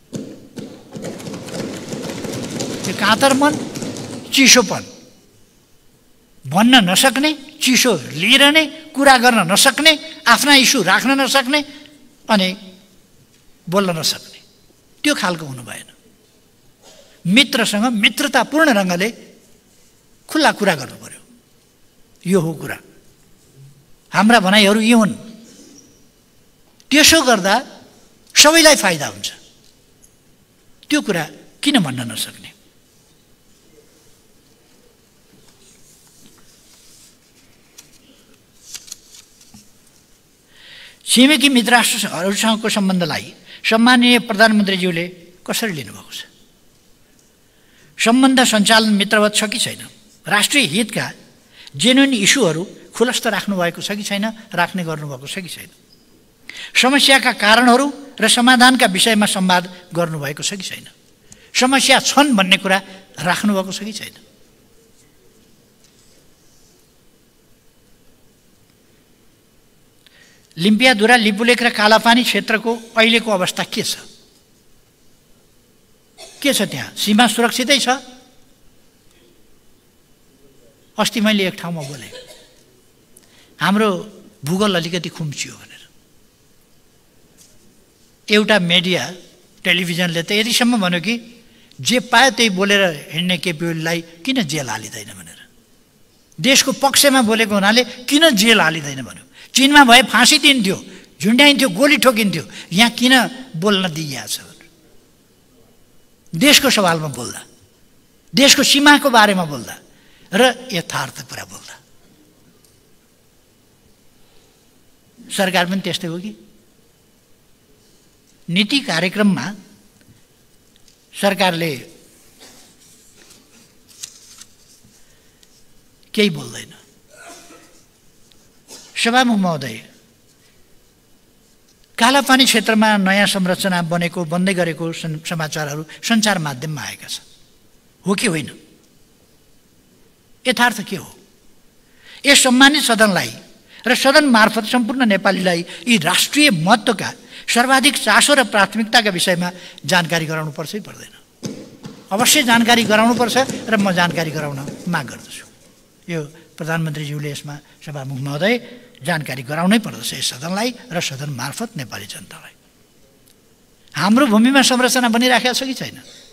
त्यो कातर मन, चिसोपन, भन्न नसक्ने, चिसो लिइरहने, कुरा गर्न नसक्ने, आफ्ना इस्यु राख्न नसक्ने अनि बोल्न नसक्ने, त्यो खालको हुनु भएन। मित्रसँग मित्रतापूर्ण ढङ्गले खुल्ला कुरा गर्नु पर्यो। यो हो कुरा। हाम्रा भनाइहरू यी हुन्। त्यसो गर्दा सबैलाई फाइदा हुन्छ। त्यो कुरा किन भन्न नसक्ने? छिमेकी मित्र राष्ट्रहरूसँगको सम्बन्धलाई सम्माननीय प्रधानमन्त्रीज्यूले कसरी लिनुभएको छ? सम्बन्ध सञ्चालन मित्रवत छ कि छैन? राष्ट्रिय हितका जेन्युन इस्युहरू खुलस्त राख्नुभएको छ कि छैन? राख्ने गर्नुभएको छ कि छैन? समस्याका कारणहरू र समाधानका विषयमा संवाद गर्नुभएको छ कि छैन? समस्या छन् भन्ने कुरा राख्नुभएको छ कि छैन? लिम्पियाधुरा, लिपुलेक र कालापानी क्षेत्रको अहिलेको अवस्था के छ? के छ त्यहाँ? सीमा सुरक्षितै छ? अस्ति मैले एक ठाउँमा बोलेँ, हाम्रो भूगोल अलिकति खुम्चियो भनेर। एउटा मिडिया, टेलिभिजनले त यतिसम्म भन्यो कि जे पायो त्यही बोलेर हिँड्ने केपीओलीलाई किन जेल हालिँदैन भनेर। देशको पक्षमा बोलेको हुनाले किन जेल हालिँदैन भन्यो। चीनमा भए फाँसी दिन्थ्यो, झुन्ड्याइन्थ्यो, गोली ठोकिन्थ्यो, यहाँ किन बोल्न दिइएको छ? देशको सवालमा बोल्दा, देशको सीमाको बारेमा बोल्दा र यथार्थ कुरा बोल्दा। सरकार पनि त्यस्तै हो कि? नीति कार्यक्रममा सरकारले केही बोल्दैन। सभामुख महोदय, कालापानी क्षेत्रमा नयाँ संरचना बनेको बन्दै गरेको समाचारहरू सञ्चार माध्यममा आएका छन्, हो कि होइन? यथार्थ के हो? यस सम्मानित सदनलाई र सदन मार्फत सम्पूर्ण नेपालीलाई यी राष्ट्रिय महत्त्वका सर्वाधिक चासो र प्राथमिकताका विषयमा जानकारी गराउनु पर्छ कि पर्दैन? अवश्य जानकारी गराउनुपर्छ र म जानकारी गराउन माग गर्दछु। यो प्रधानमन्त्रीज्यूले यसमा सभामुख महोदय जानकारी गराउनै पर्दछ यस सदनलाई र सदन मार्फत नेपाली जनतालाई। हाम्रो भूमिमा संरचना बनिराखेको छ कि छैन?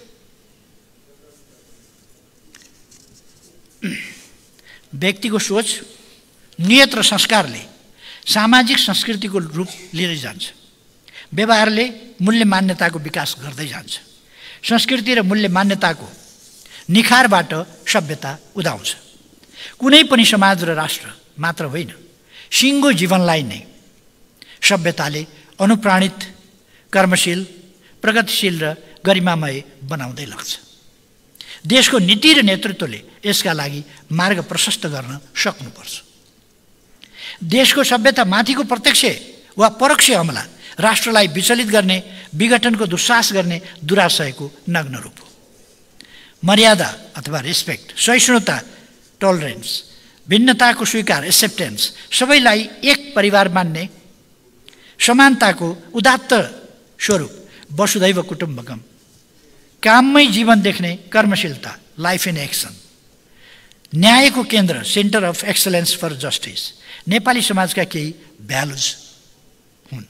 व्यक्तिको सोच, नियत र संस्कारले सामाजिक संस्कृतिको रूप लिएर जान्छ। व्यवहारले मूल्य मान्यताको विकास गर्दै जान्छ। संस्कृति र मूल्य मान्यताको निखारबाट सभ्यता उदाउँछ। कुनै पनि समाज र राष्ट्र मात्र होइन, सिङ्गो जीवनलाई नै सभ्यताले अनुप्राणित, कर्मशील, प्रगतिशील र गरिमामय बनाउँदै लाग्छ। देशको नीति र नेतृत्वले यसका लागि मार्ग प्रशस्त गर्न सक्नुपर्छ। देशको सभ्यता माथिको प्रत्यक्ष वा परोक्ष हमला राष्ट्रलाई विचलित गर्ने, विघटनको दुस्साहस गर्ने दुराशयको नग्न रूप हो। मर्यादा अथवा रेस्पेक्ट, सहिष्णुता, टलरेन्स, भिन्नताको स्वीकार, एक्सेप्टेन्स, सबैलाई एक परिवार मान्ने, समानताको उदात्त स्वरूप वसुधैव कुटुम्बकम, काममै जीवन देख्ने कर्मशीलता, लाइफ इन एक्सन, न्यायको केन्द्र, centre of excellence for justice Nepali समाजका केही भ्यालुज हुन्।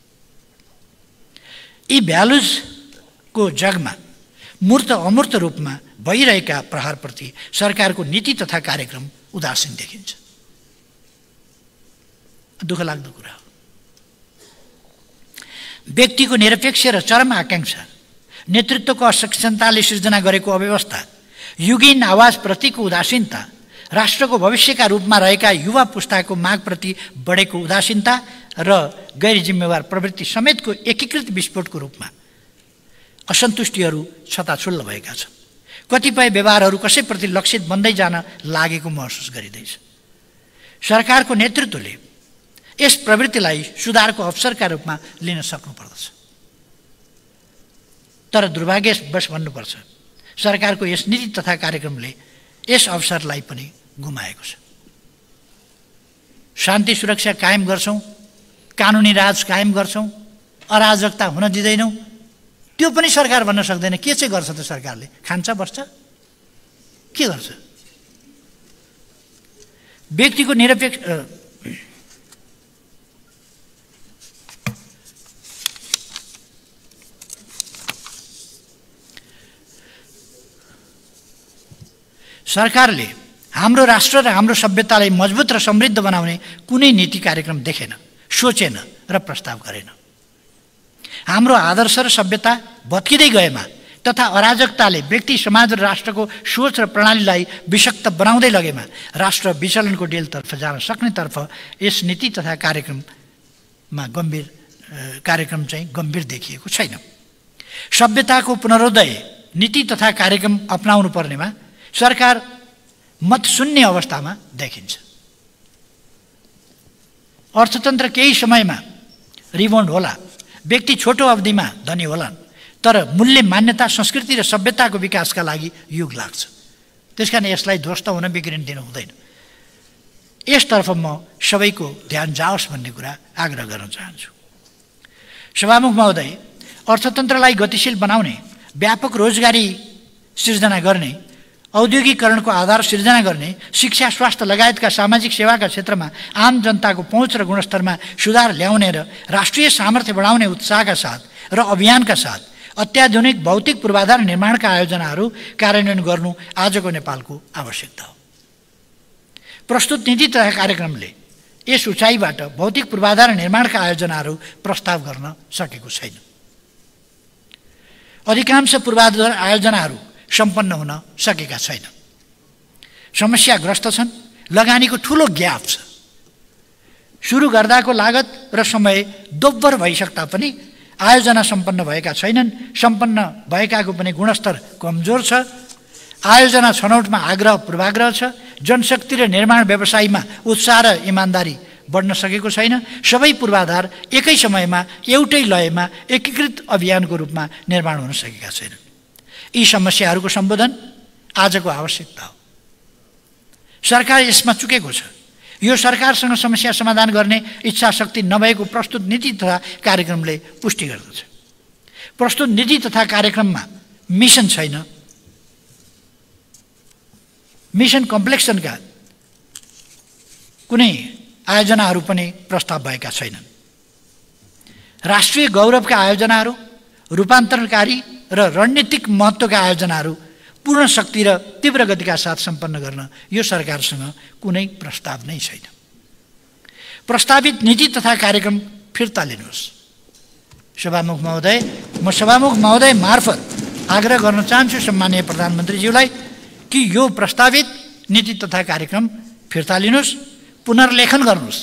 यी भ्यालुजको जगमा मूर्त अमूर्त रूपमा भइरहेका प्रहारप्रति सरकारको नीति तथा कार्यक्रम उदासीन देखिन्छ। दुःख लाग्दो कुरा हो। व्यक्तिको निरपेक्ष र चरम आकाङ्क्षा, नेतृत्वको असक्षमताले सृजना गरेको अव्यवस्था, युगीन आवाजप्रतिको उदासीनता, राष्ट्रको भविष्यका रूपमा रहेका युवा पुस्ताको मागप्रति बढेको उदासीनता र गैर जिम्मेवार प्रवृत्ति समेतको एकीकृत विस्फोटको रूपमा असन्तुष्टिहरू छताछुल्ल भएका छन्। कतिपय व्यवहारहरू कसैप्रति लक्षित बन्दै जान लागेको महसुस गरिँदैछ। सरकारको नेतृत्वले यस प्रवृत्तिलाई सुधारको अवसरका रूपमा लिन सक्नुपर्दछ। तर दुर्भाग्यवश भन्नुपर्छ, सरकारको यस नीति तथा कार्यक्रमले यस अवसरलाई पनि गुमाएको छ। शान्ति सुरक्षा कायम गर्छौँ, कानुनी राज कायम गर्छौँ, अराजकता हुन दिँदैनौँ, त्यो पनि सरकार भन्न सक्दैन। के चाहिँ गर्छ त सरकारले? खान्छ, बस्छ, के गर्छ? व्यक्तिको निरपेक्ष सरकारले हाम्रो राष्ट्र र हाम्रो सभ्यतालाई मजबुत र समृद्ध बनाउने कुनै नीति कार्यक्रम देखेन, सोचेन र प्रस्ताव गरेन। हाम्रो आदर्श र सभ्यता भत्किँदै गएमा तथा अराजकताले व्यक्ति, समाज र राष्ट्रको सोच र प्रणालीलाई विषक्त बनाउँदै लगेमा राष्ट्र विचलनको डेलतर्फ जान सक्नेतर्फ यस नीति तथा कार्यक्रममा गम्भीर कार्यक्रम चाहिँ गम्भीर देखिएको छैन। सभ्यताको पुनरोदय नीति तथा कार्यक्रम अपनाउनु पर्नेमा सरकार मत शून्य अवस्थामा देखिन्छ। अर्थतन्त्र केही समयमा रिबाउन्ड होला, व्यक्ति छोटो अवधिमा धनी होलान्, तर मूल्य मान्यता, संस्कृति र सभ्यताको विकासका लागि युग लाग्छ। त्यसकारण यसलाई ध्वस्त हुन बिग्रिन दिनु हुँदैन। यसतर्फ म सबैको ध्यान जाओस् भन्ने कुरा आग्रह गर्न चाहन्छु। सभामुख महोदय, अर्थतन्त्रलाई गतिशील बनाउने, व्यापक रोजगारी सिर्जना गर्ने, औद्योगिकरणको आधार सिर्जना गर्ने, शिक्षा, स्वास्थ्य लगायतका सामाजिक सेवाका क्षेत्रमा आम जनताको पहुँच र गुणस्तरमा सुधार ल्याउने र राष्ट्रिय सामर्थ्य बढाउने उत्साहका साथ र अभियानका साथ अत्याधुनिक भौतिक पूर्वाधार निर्माणका आयोजनाहरू कार्यान्वयन गर्नु आजको नेपालको आवश्यकता हो। प्रस्तुत नीति तथा कार्यक्रमले यस उचाइबाट भौतिक पूर्वाधार निर्माणका आयोजनाहरू प्रस्ताव गर्न सकेको छैन। अधिकांश पूर्वाधार आयोजनाहरू सम्पन्न हुन सकेका छैन, समस्याग्रस्त छन्, लगानीको ठुलो ग्याप छ। सुरु गर्दाको लागत र समय दोब्बर भइसक्दा पनि आयोजना सम्पन्न भएका छैनन्। सम्पन्न भएकाको पनि गुणस्तर कमजोर छ। आयोजना छनौटमा आग्रह पूर्वाग्रह छ। जनशक्ति र निर्माण व्यवसायमा उत्साह र इमान्दारी बढ्न सकेको छैन। सबै पूर्वाधार एकै समयमा एउटै लयमा एकीकृत अभियानको रूपमा निर्माण हुन सकेका छैनन्। यी समस्याहरूको सम्बोधन आजको आवश्यकता हो। सरकार यसमा चुकेको छ। यो सरकारसँग समस्या समाधान गर्ने इच्छा शक्ति नभएको प्रस्तुत नीति तथा कार्यक्रमले पुष्टि गर्दछ। प्रस्तुत नीति तथा कार्यक्रममा मिसन छैन। मिसन कम्प्लेक्सनका कुनै आयोजनाहरू पनि प्रस्ताव भएका छैनन्। राष्ट्रिय गौरवका आयोजनाहरू, रूपान्तरणकारी र रणनीतिक महत्त्वका आयोजनाहरू पूर्ण शक्ति र तीव्र गतिका साथ सम्पन्न गर्न यो सरकारसँग कुनै प्रस्ताव नै छैन। प्रस्तावित नीति तथा कार्यक्रम फिर्ता लिनुहोस्। सभामुख महोदय, म सभामुख महोदय मार्फत आग्रह गर्न चाहन्छु सम्माननीय प्रधानमन्त्रीज्यूलाई कि यो प्रस्तावित नीति तथा कार्यक्रम फिर्ता लिनुहोस्, पुनर्लेखन गर्नुहोस्।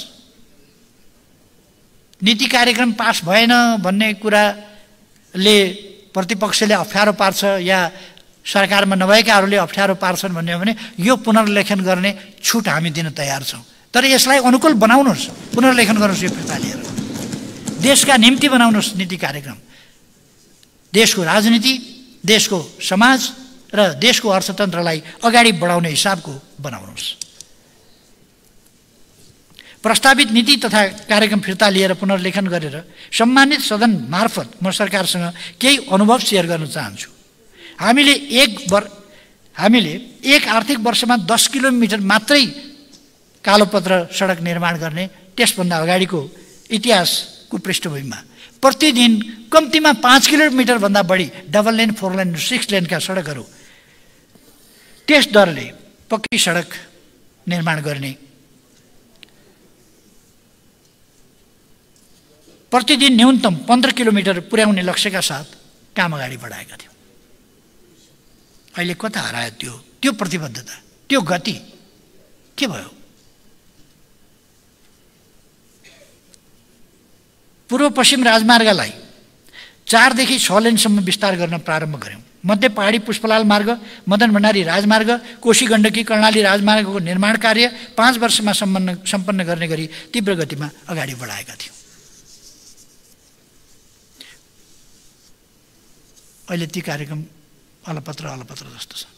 नीति कार्यक्रम पास भएन भन्ने कुराले प्रतिपक्षले अप्ठ्यारो पार्छ या सरकारमा नभएकाहरूले अप्ठ्यारो पार्छन् भन्ने हो भने यो पुनर्लेखन गर्ने छुट हामी दिन तयार छौँ। तर यसलाई अनुकूल बनाउनुहोस्, पुनर्लेखन गर्नुहोस्। यो फिर्ता लिएर देशका निम्ति बनाउनुहोस् नीति कार्यक्रम। देशको राजनीति, देशको समाज र देशको अर्थतन्त्रलाई अगाडि बढाउने हिसाबको बनाउनुहोस्। प्रस्तावित नीति तथा कार्यक्रम फिर्ता लिएर पुनर्लेखन गरेर सम्मानित सदन मार्फत म सरकारसँग केही अनुभव सेयर गर्न चाहन्छु। हामीले एक वर हामीले एक आर्थिक वर्षमा दस किलोमिटर मात्रै कालोपत्र सडक निर्माण गर्ने, त्यसभन्दा अगाडिको इतिहासको पृष्ठभूमिमा प्रतिदिन कम्तीमा पाँच किलोमिटरभन्दा बढी double lane, four lane, six लेनका सडकहरू त्यस दरले पक्की सडक निर्माण गर्ने, प्रतिदिन न्यूनतम पन्ध्र किलोमिटर पुर्याउने लक्ष्यका साथ काम अगाडि बढाएका थियौँ। अहिले कता हरायो त्यो त्यो प्रतिबद्धता, त्यो गति के भयो? पूर्व पश्चिम राजमार्गलाई चारदेखि छ लेनसम्म विस्तार गर्न प्रारम्भ गऱ्यौँ। मध्य पहाडी पुष्पलाल मार्ग, मदन भण्डारी राजमार्ग, कोशी गण्डकी कर्णाली राजमार्गको निर्माण कार्य पाँच वर्षमा सम्पन्न सम्पन्न गर्ने गरी तीव्र गतिमा अगाडि बढाएका थियौँ। अहिले ती कार्यक्रम अलपत्र अलपत्र जस्तो छ।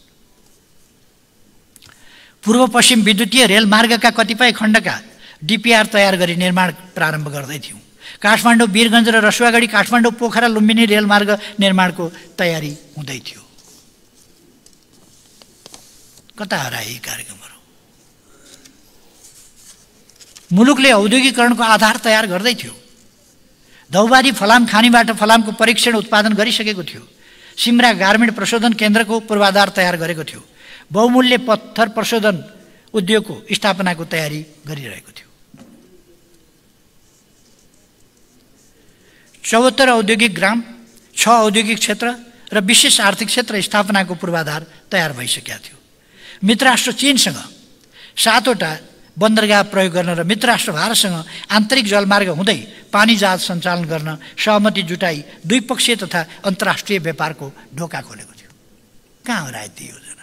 पूर्व पश्चिम विद्युतीय रेलमार्गका कतिपय खण्डका डिपिआर तयार गरी निर्माण प्रारम्भ गर्दै थियौँ। काठमाडौँ वीरगञ्ज र रसुवागढी काठमाडौँ पोखरा लुम्बिनी रेलमार्ग निर्माणको तयारी हुँदै थियो। कता हराए यी कार्यक्रमहरू? मुलुकले औद्योगिकरणको आधार तयार गर्दै थियो। धौबारी फलाम खानीबाट फलामको परीक्षण उत्पादन गरिसकेको थियो। सिमरा गार्मेन्ट प्रशोधन केन्द्रको पूर्वाधार तयार गरेको थियो। बहुमूल्य पत्थर प्रशोधन उद्योगको स्थापनाको तयारी गरिरहेको थियो। चौहत्तर औद्योगिक ग्राम, छ औद्योगिक क्षेत्र र विशेष आर्थिक क्षेत्र स्थापनाको पूर्वाधार तयार भइसकेका थियो। मित्रराष्ट्र चीनसँग सातवटा बन्दरगाह प्रयोग गर्न र मित्रराष्ट्र भारतसँग आन्तरिक जलमार्ग हुँदै पानी जहाज सञ्चालन गर्न सहमति जुटाई द्विपक्षीय तथा अन्तर्राष्ट्रिय व्यापारको ढोका खोलेको थियो। कहाँ हरायो ती योजना?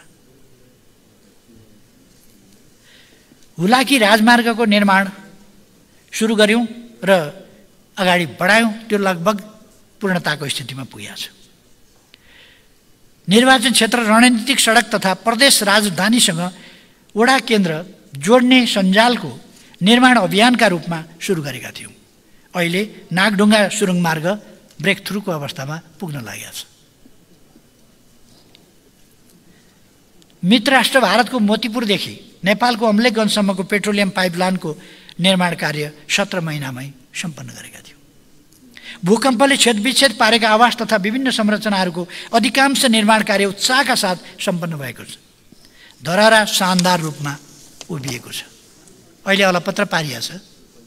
हुलाकी राजमार्गको निर्माण सुरु गर्यौँ र अगाडि बढायौँ। त्यो लगभग पूर्णताको स्थितिमा पुगेको छ। निर्वाचन क्षेत्र रणनीतिक सडक तथा प्रदेश राजधानीसँग वडा केन्द्र जोड्ने सञ्जालको निर्माण अभियानका रूपमा सुरु गरेका थियौँ। अहिले नागढुङ्गा सुरुङ मार्ग ब्रेक थ्रुको अवस्थामा पुग्न लागेको छ। मित्रराष्ट्र भारतको मोतीपुरदेखि नेपालको अम्लेखगञ्जसम्मको पेट्रोलियम पाइपलाइनको निर्माण कार्य सत्र महिनामै सम्पन्न गरेका थियौँ। भूकम्पले छेदविच्छेद पारेका आवास तथा विभिन्न संरचनाहरूको अधिकांश निर्माण कार्य उत्साहका साथ सम्पन्न भएको छ। धरहरा शानदार रूपमा उभिएको छ। अहिले अलपत्र पारिया छ।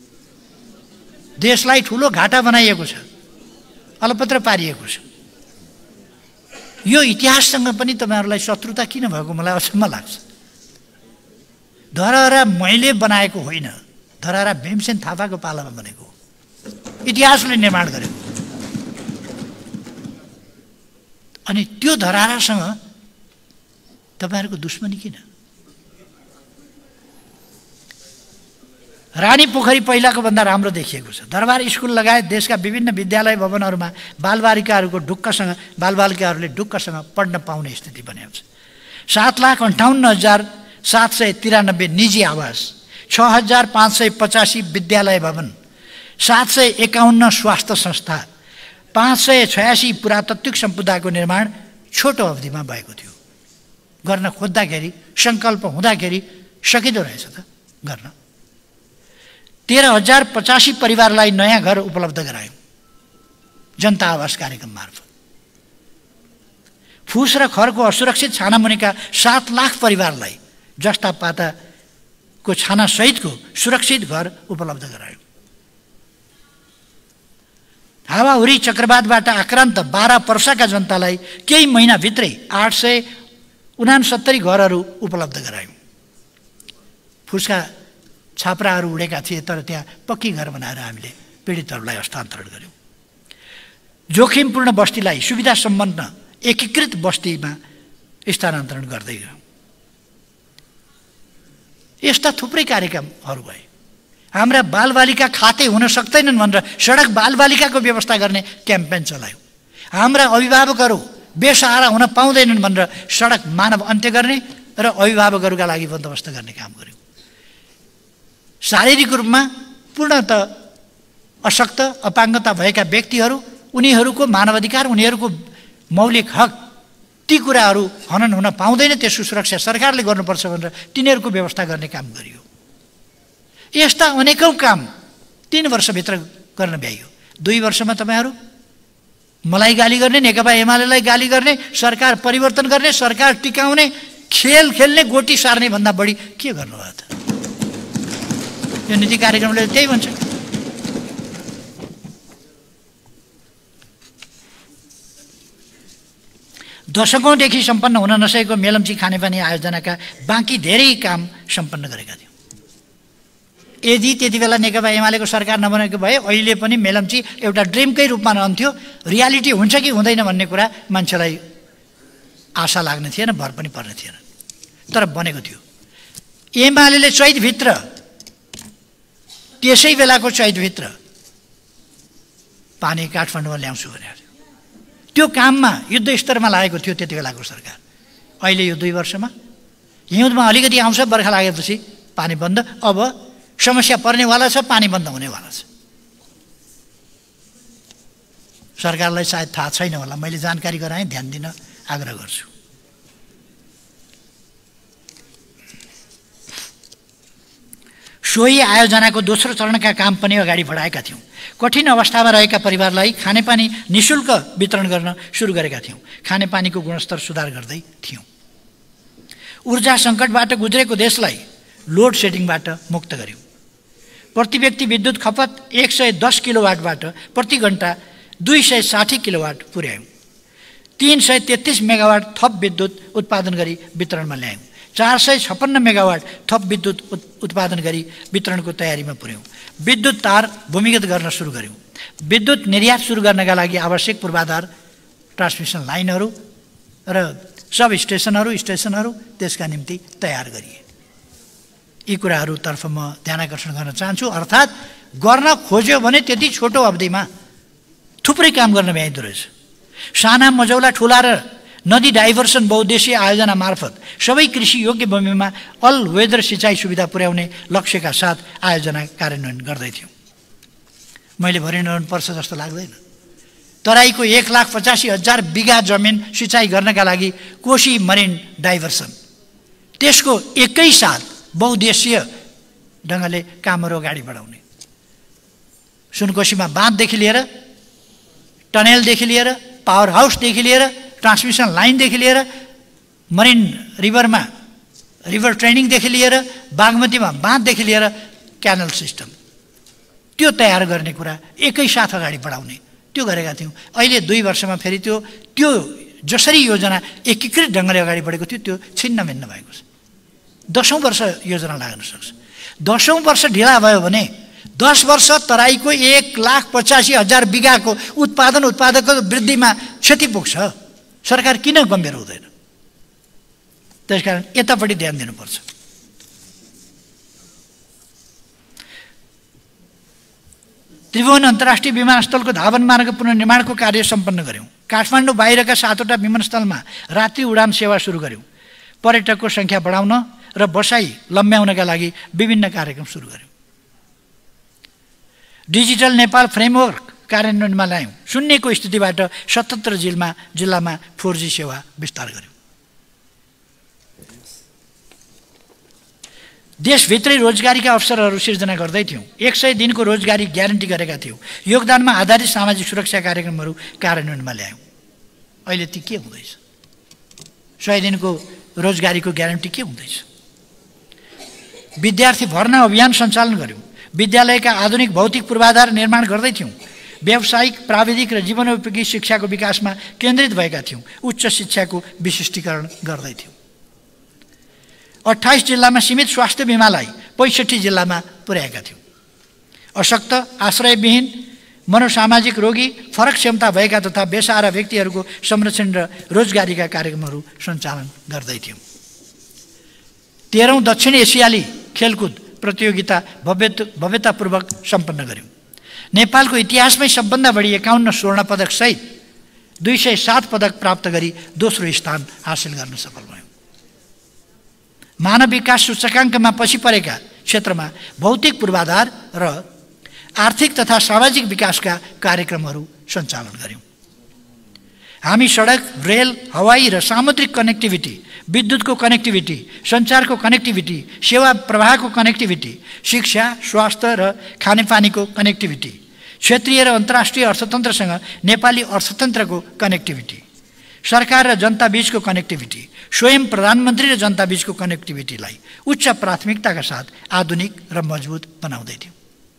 देशलाई ठुलो घाटा बनाइएको छ, अलपत्र पारिएको छ। यो इतिहाससँग पनि तपाईँहरूलाई शत्रुता किन भएको मलाई अचम्म लाग्छ। धरहरा मैले बनाएको होइन, धरहरा भीमसेन थापाको पालामा बनेको हो। इतिहासले निर्माण गरेको। अनि त्यो धरहरासँग तपाईँहरूको दुश्मनी किन? रानी पोखरी पहिलाको भन्दा राम्रो देखिएको छ। दरबार स्कुल लगायत देशका विभिन्न विद्यालय भवनहरूमा बालबालिकाहरूको ढुक्कसँग बालबालिकाहरूले ढुक्कसँग पढ्न पाउने स्थिति बनेको छ। सात लाख अन्ठाउन्न हजार सात सय तिरानब्बे निजी आवास, छ हजार पाँच सय पचासी विद्यालय भवन, सात सय एकाउन्न स्वास्थ्य संस्था, पाँच सय छयासी पुरातात्विक सम्पदाको निर्माण छोटो अवधिमा भएको थियो। गर्न खोज्दाखेरि, सङ्कल्प हुँदाखेरि सकिँदो रहेछ त गर्न। तेह्र हजार पचासी परिवारलाई नयाँ घर उपलब्ध गरायौँ जनता आवास कार्यक्रम मार्फत। फुस र खरको असुरक्षित छानामुनिका सात लाख परिवारलाई जस्ता पाताको छानासहितको सुरक्षित घर उपलब्ध गरायौँ। हावाहुरी चक्रवातबाट आक्रान्त बाह्र पर्साका जनतालाई केही महिनाभित्रै आठ सय उनासत्तरी घरहरू उपलब्ध गरायौँ। फुसका छाप्राहरू उडेका थिए, तर त्यहाँ पक्की घर बनाएर हामीले पीडितहरूलाई हस्तान्तरण गऱ्यौँ। जोखिमपूर्ण बस्तीलाई सुविधा सम्पन्न एकीकृत बस्तीमा स्थानान्तरण गर्दै गयौँ। यस्ता थुप्रै कार्यक्रमहरू भए। हाम्रा बालबालिका खाते हुन सक्दैनन् भनेर सडक बालबालिकाको व्यवस्था गर्ने क्याम्पेन चलायौँ। हाम्रा अभिभावकहरू बेसहारा हुन पाउँदैनन् भनेर सडक मानव अन्त्य गर्ने र अभिभावकहरूका लागि बन्दोबस्त गर्ने काम गऱ्यौँ। शारीरिक रूपमा पूर्णतः अशक्त अपाङ्गता भएका व्यक्तिहरू, उनीहरूको मानवाधिकार, उनीहरूको मौलिक हक, ती कुराहरू हनन हुन पाउँदैन, त्यसको सुरक्षा सरकारले गर्नुपर्छ भनेर तिनीहरूको व्यवस्था गर्ने काम गरियो। यस्ता अनेकौँ काम तीन वर्षभित्र गर्न भ्याइयो। दुई वर्षमा तपाईँहरू मलाई गाली गर्ने, नेकपा एमालेलाई गाली गर्ने, सरकार परिवर्तन गर्ने, सरकार टिकाउने, खेल खेल्ने, गोटी सार्ने भन्दा बढी के गर्नुभयो त? यो नीति कार्यक्रमले त्यही भन्छ। दशकौँदेखि सम्पन्न हुन नसकेको मेलम्ची खानेपानी आयोजनाका बाँकी धेरै काम सम्पन्न गरेका थियौँ। यदि त्यति बेला नेकपा एमालेको सरकार नबनेको भए अहिले पनि मेलम्ची एउटा ड्रिमकै रूपमा रहन्थ्यो। रियालिटी हुन्छ कि हुँदैन भन्ने कुरा मान्छेलाई आशा लाग्ने थिएन, भर पनि पर्ने थिएन, तर बनेको थियो। एमाले चैतभित्र, त्यसै बेलाको चैतभित्र पानी काठमाडौँमा ल्याउँछु भने त्यो काममा युद्ध स्तरमा लागेको थियो त्यति बेलाको सरकार। अहिले यो दुई वर्षमा हिउँदमा अलिकति आउँछ, बर्खा लागेपछि पानी बन्द। अब समस्या पर्नेवाला छ, पानी बन्द हुनेवाला छ। सरकारलाई सायद थाहा छैन होला, मैले जानकारी गराएँ, ध्यान दिन आग्रह गर्छु। सोही आयोजनाको दोस्रो चरणका काम पनि अगाडि बढाएका थियौँ। कठिन अवस्थामा रहेका परिवारलाई खानेपानी निःशुल्क वितरण गर्न सुरु गरेका थियौँ। खानेपानीको गुणस्तर सुधार गर्दै थियौँ। ऊर्जा सङ्कटबाट गुज्रेको देशलाई लोड सेडिङबाट मुक्त गर्यौँ। प्रति व्यक्ति विद्युत खपत एक सय दस किलोवाटबाट प्रति घन्टा दुई सय साठी किलोवाट पुर्यायौँ। तीन सय तेत्तिस मेगावाट थप विद्युत उत्पादन गरी वितरणमा ल्यायौँ। चार सय छप्पन्न मेगावाट थप विद्युत उत्पादन गरी वितरणको तयारीमा पुर्यौँ। विद्युत तार भूमिगत गर्न सुरु गऱ्यौँ। विद्युत निर्यात सुरु गर्नका लागि आवश्यक पूर्वाधार, ट्रान्समिसन लाइनहरू र सब स्टेसनहरू स्टेसनहरू त्यसका निम्ति तयार गरिए। यी कुराहरूतर्फ म ध्यान आकर्षण गर्न चाहन्छु। अर्थात् गर्न खोज्यो भने त्यति छोटो अवधिमा थुप्रै काम गर्न भ्याइँदो रहेछ। साना मझौला ठुला र नदी डाइभर्सन बहुद्देशीय आयोजना मार्फत सबै कृषि योग्य भूमिमा अल वेदर सिँचाइ सुविधा पुर्याउने लक्ष्यका साथ आयोजना कार्यान्वयन गर्दै थियौँ। मैले भरिनु पर्छ जस्तो लाग्दैन। तराईको एक लाख पचासी हजार बिघा जमिन सिँचाइ गर्नका लागि कोशी मरिन डाइभर्सन, त्यसको एकै साथ बहुद्देशीय ढङ्गले कामहरू अगाडि बढाउने। सुनकोशीमा बाँधदेखि लिएर, टनेलदेखि लिएर, पावर हाउसदेखि लिएर, ट्रान्समिसन लाइनदेखि लिएर, मरिन रिभरमा रिभर ट्रेनिङदेखि लिएर, बागमतीमा बाँधदेखि लिएर क्यानल सिस्टम, त्यो तयार गर्ने कुरा एकै साथ अगाडि बढाउने, त्यो गरेका थियौँ। अहिले दुई वर्षमा फेरि त्यो त्यो जसरी योजना एकीकृत ढङ्गले अगाडि बढेको थियो त्यो छिन्न भिन्न भएको छ। दसौँ वर्ष योजना लाग्न सक्छ। दसौँ वर्ष ढिला भयो भने दस वर्ष तराईको एक लाख पचासी हजार बिघाको उत्पादन उत्पादकको वृद्धिमा क्षति पुग्छ। सरकार किन गम्भीर हुँदैन? त्यसकारण यतापट्टि ध्यान दिनुपर्छ। त्रिभुवन अन्तर्राष्ट्रिय विमानस्थलको धावन मार्ग पुनर्निर्माणको कार्य सम्पन्न गऱ्यौँ। काठमाडौँ बाहिरका सातवटा विमानस्थलमा रात्रि उडान सेवा सुरु गऱ्यौँ। पर्यटकको सङ्ख्या बढाउन र बसाई लम्ब्याउनका लागि विभिन्न कार्यक्रम सुरु गऱ्यौँ। डिजिटल नेपाल फ्रेमवर्क कार्यान्वयनमा ल्यायौँ। शून्यको स्थितिबाट सतहत्तर जिल्लामा जिल्लामा फोर जी सेवा विस्तार गऱ्यौँ। देशभित्रै रोजगारीका अवसरहरू सिर्जना गर्दै थियौँ। एक सय दिनको रोजगारी ग्यारेन्टी गरेका थियौँ। योगदानमा आधारित सामाजिक सुरक्षा कार्यक्रमहरू कार्यान्वयनमा ल्यायौँ। अहिले ती के हुँदैछ? सय दिनको रोजगारीको ग्यारेन्टी के हुँदैछ? विद्यार्थी भर्ना अभियान सञ्चालन गऱ्यौँ। विद्यालयका आधुनिक भौतिक पूर्वाधार निर्माण गर्दै थियौँ। व्यावसायिक प्राविधिक र जीवनोपयोगी शिक्षाको विकासमा केन्द्रित भएका थियौँ। उच्च शिक्षाको विशिष्टीकरण गर्दै थियौँ। अट्ठाइस जिल्लामा सीमित स्वास्थ्य बिमालाई पैँसठी जिल्लामा पुर्याएका थियौँ। अशक्त, आश्रयविहीन, मनोसामाजिक रोगी, फरक क्षमता भएका तथा बेसहारा व्यक्तिहरूको संरक्षण र रोजगारीका कार्यक्रमहरू सञ्चालन गर्दै थियौँ। तेह्रौँ दक्षिण एसियाली खेलकुद प्रतियोगिता भव्य भव्यतापूर्वक सम्पन्न गऱ्यौँ। नेपालको इतिहासमै सबभन्दा बढी एकाउन्न स्वर्ण पदक सहित दुई सय सात पदक प्राप्त गरी दोस्रो स्थान हासिल गर्न सफल भयौँ। मानव विकास सूचकाङ्कमा पछि परेका क्षेत्रमा भौतिक पूर्वाधार र आर्थिक तथा सामाजिक विकासका कार्यक्रमहरू सञ्चालन गऱ्यौँ। हामी सडक, रेल, हवाई र सामुद्रिक कनेक्टिभिटी, विद्युतको कनेक्टिभिटी, सञ्चारको कनेक्टिभिटी, सेवा प्रवाहको कनेक्टिभिटी, शिक्षा, स्वास्थ्य र खानेपानीको कनेक्टिभिटी, क्षेत्रीय र अन्तर्राष्ट्रिय अर्थतन्त्रसँग नेपाली अर्थतन्त्रको कनेक्टिभिटी, सरकार र जनता बीचको कनेक्टिभिटी, स्वयं प्रधानमन्त्री र जनता बीचको कनेक्टिभिटीलाई उच्च प्राथमिकताका साथ आधुनिक र मजबुत बनाउँदै थियौँ।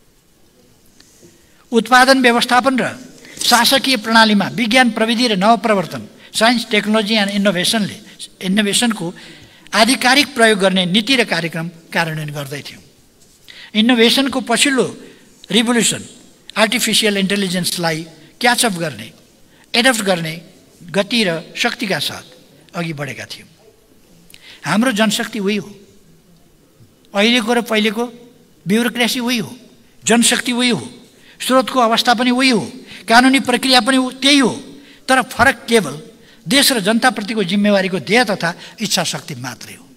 उत्पादन व्यवस्थापन र शासकीय प्रणालीमा विज्ञान प्रविधि र नवप्रवर्तन, साइन्स, टेक्नोलोजी एन्ड इनोभेसनले इनोभेसनको आधिकारिक प्रयोग गर्ने नीति र कार्यक्रम कार्यान्वयन गर्दै थियौँ। इनोभेसनको पछिल्लो रिभोल्युसन आर्टिफिसियल इन्टेलिजेन्सलाई क्याचअप गर्ने, एडप्ट गर्ने गति र शक्तिका साथ अघि बढेका थियौँ। हाम्रो जनशक्ति उही हो। अहिलेको र पहिलेको ब्युरोक्रेसी उही हो, जनशक्ति उही हो, स्रोतको अवस्था पनि उही हो, कानुनी प्रक्रिया पनि त्यही हो। तर फरक केवल देश र जनताप्रतिको जिम्मेवारीको ध्येय तथा इच्छा शक्ति मात्रै हो,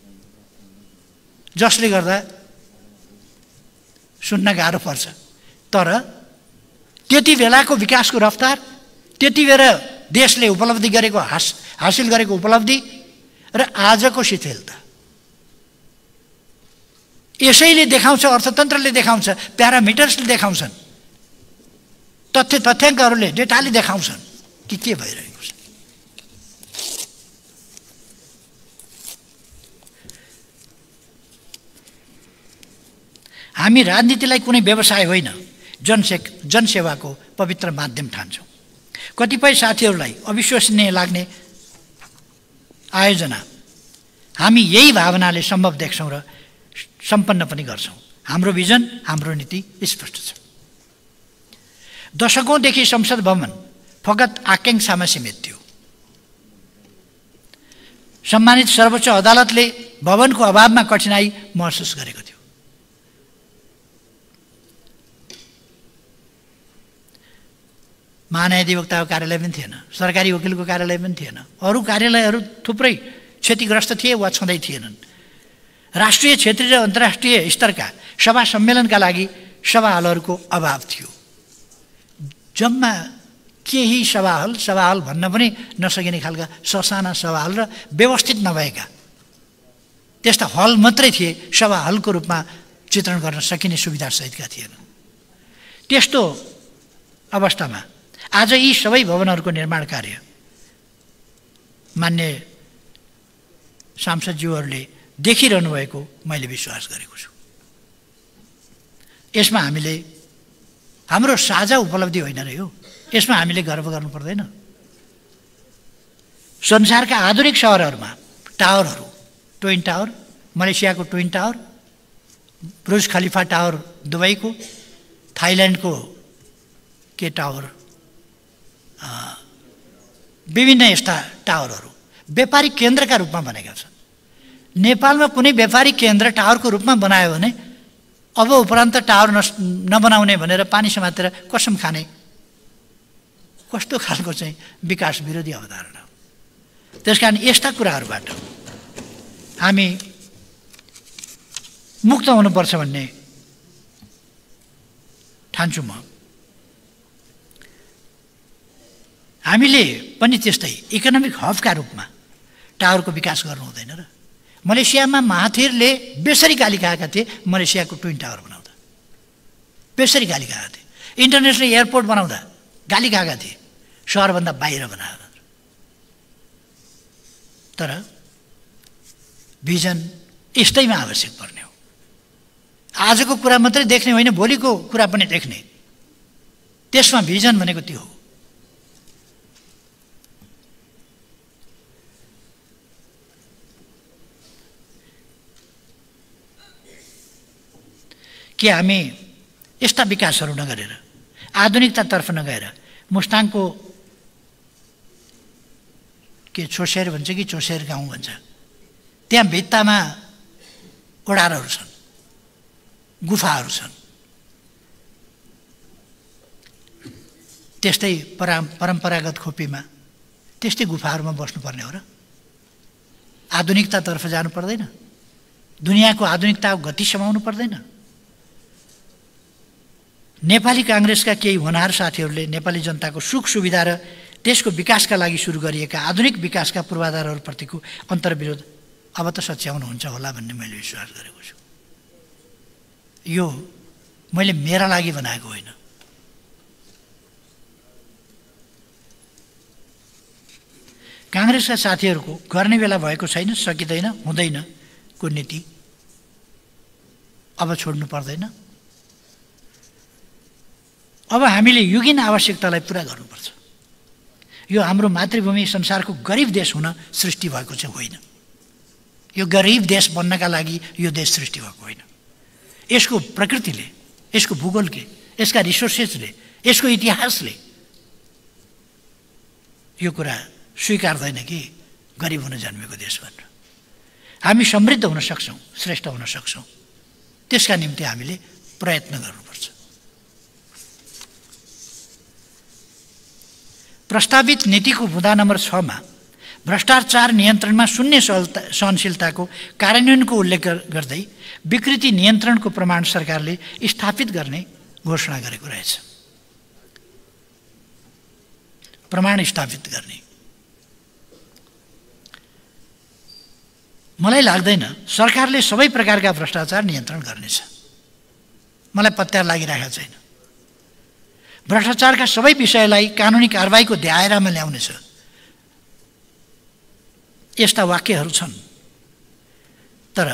जसले गर्दा सुन्न गाह्रो पर्छ। तर त्यति बेलाको विकासको रफ्तार, त्यति बेला देशले उपलब्धि गरेको हास हासिल गरेको उपलब्धि र आजको शिथिलता यसैले देखाउँछ, अर्थतन्त्रले देखाउँछ, प्यारामिटर्सले देखाउँछन्, तथ्य तथ्याङ्कहरूले डेटाले देखाउँछन् कि के भइरहेको छ। हामी राजनीतिलाई कुनै व्यवसाय होइन, जनसे जनसेवाको पवित्र माध्यम ठान्छौँ। कतिपय साथीहरूलाई अविश्वसनीय लाग्ने आयोजना हामी यही भावनाले सम्भव देख्छौँ र सम्पन्न पनि गर्छौँ। हाम्रो भिजन, हाम्रो नीति स्पष्ट छ। दशकौँदेखि संसद भवन फगत आकाङ्क्षामा सीमित थियो। सम्मानित सर्वोच्च अदालतले भवनको अभावमा कठिनाई महसुस गरेको थियो। महान्यायाधिवक्ताको कार्यालय पनि थिएन, सरकारी वकिलको कार्यालय पनि थिएन, अरू कार्यालयहरू थुप्रै क्षतिग्रस्त थिए वा छँदै थिएनन्। राष्ट्रिय, क्षेत्रीय र अन्तर्राष्ट्रिय स्तरका सभा सम्मेलनका लागि सभा हलहरूको अभाव थियो। जम्मा केही सभा हल सभा हल भन्न पनि नसकिने खालका ससाना सभा हल र व्यवस्थित नभएका त्यस्ता हल मात्रै थिए, सभा हलको रूपमा चित्रण गर्न सकिने सुविधा सहितका थिएन। त्यस्तो अवस्थामा आज यी सबै भवनहरूको निर्माण कार्य मान्य सांसदज्यूहरूले देखिरहनु भएको मैले विश्वास गरेको छु। यसमा हामीले हाम्रो साझा उपलब्धि होइन र यो, यसमा हामीले गर्व गर्नु पर्दैन। संसारका आधुनिक सहरहरूमा टावरहरू, ट्विन टावर, मलेसियाको twin tower, Burj Khalifa tower दुबईको, थाइल्यान्डको के टावर, विभिन्न यस्ता टावरहरू व्यापारिक केन्द्रका रूपमा बनेका छन्। नेपालमा कुनै व्यापारिक केन्द्र टावरको रूपमा बनायो भने अब उपरान्त टावर नबनाउने भनेर पानी समातेर कसम खाने कस्तो खालको चाहिँ विकास विरोधी अवधारणा हो। त्यसकारण यस्ता कुराहरूबाट हामी मुक्त हुनुपर्छ भन्ने ठान्छु म। हामीले पनि त्यस्तै इकोनोमिक हबका रूपमा टावरको विकास गर्नु हुँदैन र। मलेसियामा महाथिरले बेसरी गाली खाएका थिए मलेसियाको ट्विन टावर बनाउँदा, बेसरी गाली खाएका थिए। इन्टरनेसनल एयरपोर्ट बनाउँदा गाली खाएका थिए, सहरभन्दा बाहिर बनाएर। तर भिजन यस्तैमा आवश्यक पर्ने हो। आजको कुरा मात्रै देख्ने होइन, भोलिको कुरा पनि देख्ने, त्यसमा भिजन भनेको त्यो हो। कि हामी यस्ता विकासहरू नगरेर, आधुनिकतातर्फ नगएर मुस्ताङको के छोसेर भन्छ कि चोसेर गाउँ भन्छ, त्यहाँ भित्तामा ओडारहरू छन्, गुफाहरू छन्। त्यस्तै परा परम्परागत खोपीमा त्यस्तै गुफाहरूमा बस्नुपर्ने हो र? आधुनिकतातर्फ जानु पर्दैन? दुनियाँको आधुनिकताको गति समाउनु पर्दैन? नेपाली काङ्ग्रेसका केही होनहार साथीहरूले नेपाली जनताको सुख सुविधा र देशको विकासका लागि सुरु गरिएका आधुनिक विकासका पूर्वाधारहरूप्रतिको अन्तर्विरोध अब त सच्याउनुहुन्छ होला भन्ने मैले विश्वास गरेको छु। यो मैले मेरा लागि बनाएको होइन। काङ्ग्रेसका साथीहरूको गर्ने बेला भएको छैन, सकिँदैन, हुँदैन को नीति अब छोड्नु पर्दैन। अब हामीले युगीन आवश्यकतालाई पुरा गर्नुपर्छ। यो हाम्रो मातृभूमि संसारको गरिब देश हुन सृष्टि भएको चाहिँ होइन। यो गरिब देश बन्नका लागि यो देश सृष्टि भएको होइन। यसको प्रकृतिले, यसको भूगोलले, यसका रिसोर्सेसले, यसको इतिहासले यो कुरा स्वीकार्दैन कि गरिब हुन जन्मेको देश भनेर। हामी समृद्ध हुन सक्छौँ, श्रेष्ठ हुन सक्छौँ, त्यसका निम्ति हामीले प्रयत्न गर्नुपर्छ। प्रस्तावित नीतिको बुँदा नम्बर छमा भ्रष्टाचार नियन्त्रणमा शून्य सहनशीलताको कार्यान्वयनको उल्लेख गर्दै विकृति नियन्त्रणको प्रमाण सरकारले स्थापित गर्ने घोषणा गरेको रहेछ। प्रमाण स्थापित गर्ने मलाई लाग्दैन सरकारले सबै प्रकारका भ्रष्टाचार नियन्त्रण गर्नेछ। मलाई पत्यार लागिरहेको छैन। भ्रष्टाचारका सबै विषयलाई कानुनी कारबाहीको दायरामा ल्याउनेछ, यस्ता वाक्यहरू छन्। तर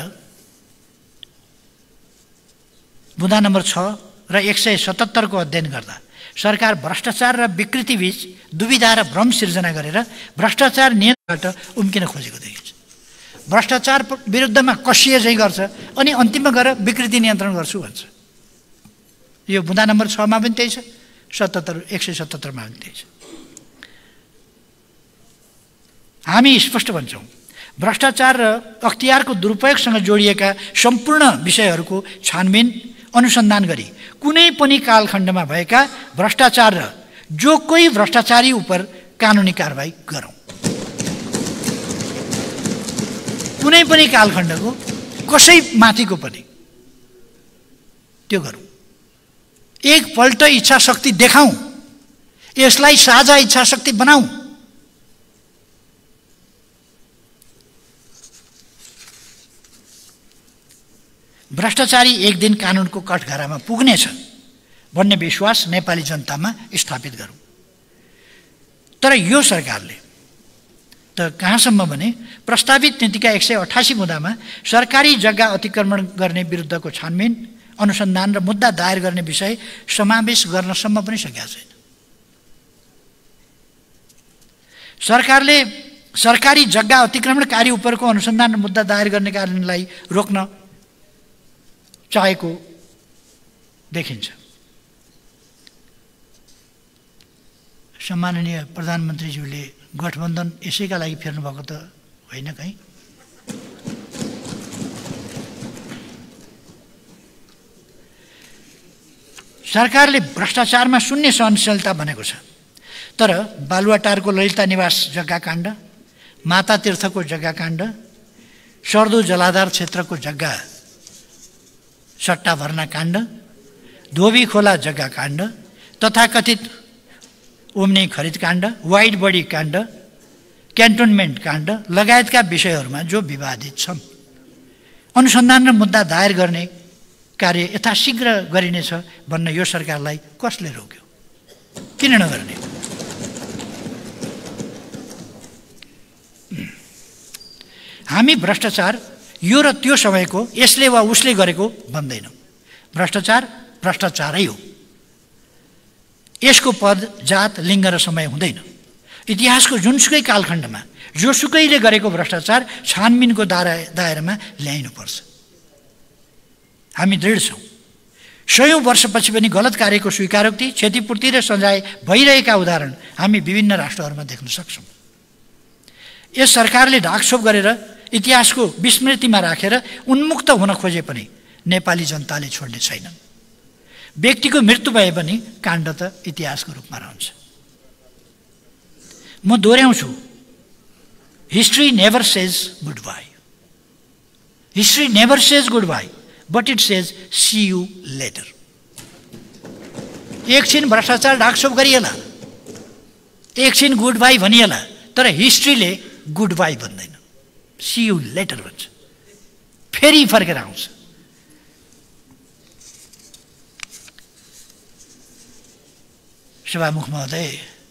बुँदा नम्बर छ र एक सय सतहत्तरको अध्ययन गर्दा सरकार भ्रष्टाचार र विकृतिबीच दुविधा र भ्रम सिर्जना गरेर भ्रष्टाचार नियन्त्रणबाट उम्किन खोजेको देखिन्छ। भ्रष्टाचार विरुद्धमा कसिए चाहिँ गर्छ अनि अन्तिममा गएर विकृति नियन्त्रण गर्छु भन्छ। यो बुँदा नम्बर छमा पनि त्यही छ, सतहत्तर एक सय सतहत्तरमा पनि त्यही छ। हामी स्पष्ट भन्छौँ, भ्रष्टाचार र अख्तियारको दुरुपयोगसँग जोडिएका सम्पूर्ण विषयहरूको छानबिन अनुसन्धान गरी कुनै पनि कालखण्डमा भएका भ्रष्टाचार र जो कोही भ्रष्टाचारी उप कानुनी कारबाही गरौँ। कुनै पनि कालखण्डको कसै माथिको पनि त्यो गरौँ। एकपल्ट इच्छा शक्ति देखाउँ, यसलाई साझा इच्छा शक्ति बनाऊ। भ्रष्टाचारी एक दिन कानुनको कठघरामा पुग्नेछ भन्ने विश्वास नेपाली जनतामा स्थापित गरौँ। तर यो सरकारले त कहाँसम्म भने प्रस्तावित नीतिका एक सय अठासी मुद्दामा सरकारी जग्गा अतिक्रमण गर्ने विरुद्धको छानबिन अनुसन्धान र मुद्दा दायर गर्ने विषय समावेश गर्नसम्म पनि सकेका छैन। सरकारले सरकारी जग्गा अतिक्रमणकारी उपरको अनुसन्धान र मुद्दा दायर गर्ने कार्यलाई रोक्न चाहेको देखिन्छ। सम्माननीय प्रधानमन्त्रीज्यूले गठबन्धन यसैका लागि फेर्नुभएको त होइन कहीँ? सरकारले भ्रष्टाचारमा शून्य सहनशीलता भनेको छ, तर बालुवाटारको ललिता निवास जग्गा काण्ड, माता तीर्थको जग्गा काण्ड, सर्दो जलाधार क्षेत्रको जग्गा सट्टा भर्ना काण्ड, धोबी खोला जग्गा काण्ड, तथाकथित ओम्नी खरिद काण्ड, वाइड बडी काण्ड, क्यान्टोनमेन्ट काण्ड लगायतका विषयहरूमा जो विवादित छन्, अनुसन्धान र मुद्दा दायर गर्ने कार्य यथाशीघ्र गरिनेछ भन्न यो सरकारलाई कसले रोक्यो? किन नगर्ने? हामी भ्रष्टाचार यो र त्यो समयको यसले वा उसले गरेको भन्दैनौँ। भ्रष्टाचार भ्रष्टाचारै हो। यसको पद, जात, लिङ्ग र समय हुँदैन। इतिहासको जुनसुकै कालखण्डमा जोसुकैले गरेको भ्रष्टाचार छानबिनको दायरा दायरामा ल्याइनुपर्छ। हामी दृढ छौँ। सयौँ वर्षपछि पनि गलत कार्यको स्वीकारोक्ति, क्षतिपूर्ति र सजाय भइरहेका उदाहरण हामी विभिन्न राष्ट्रहरूमा देख्न सक्छौँ। यस सरकारले ढाकछोप गरेर इतिहासको विस्मृतिमा राखेर उन्मुक्त हुन खोजे पनि नेपाली जनताले छोड्ने छैनन्। व्यक्तिको मृत्यु भए पनि काण्ड त इतिहासको रूपमा रहन्छ। म दोहोऱ्याउँछु, history never says goodbye. History never says goodbye, but it says see you later. एकछिन भ्रष्टाचार ढाकछोप गरिएला, एकछिन गुड बाई भनिएला, तर हिस्ट्रीले गुड बाई भन्दैन, सी यू लेटर भन्छ। फेरि फर्केर आउँछ। सभामुख महोदय,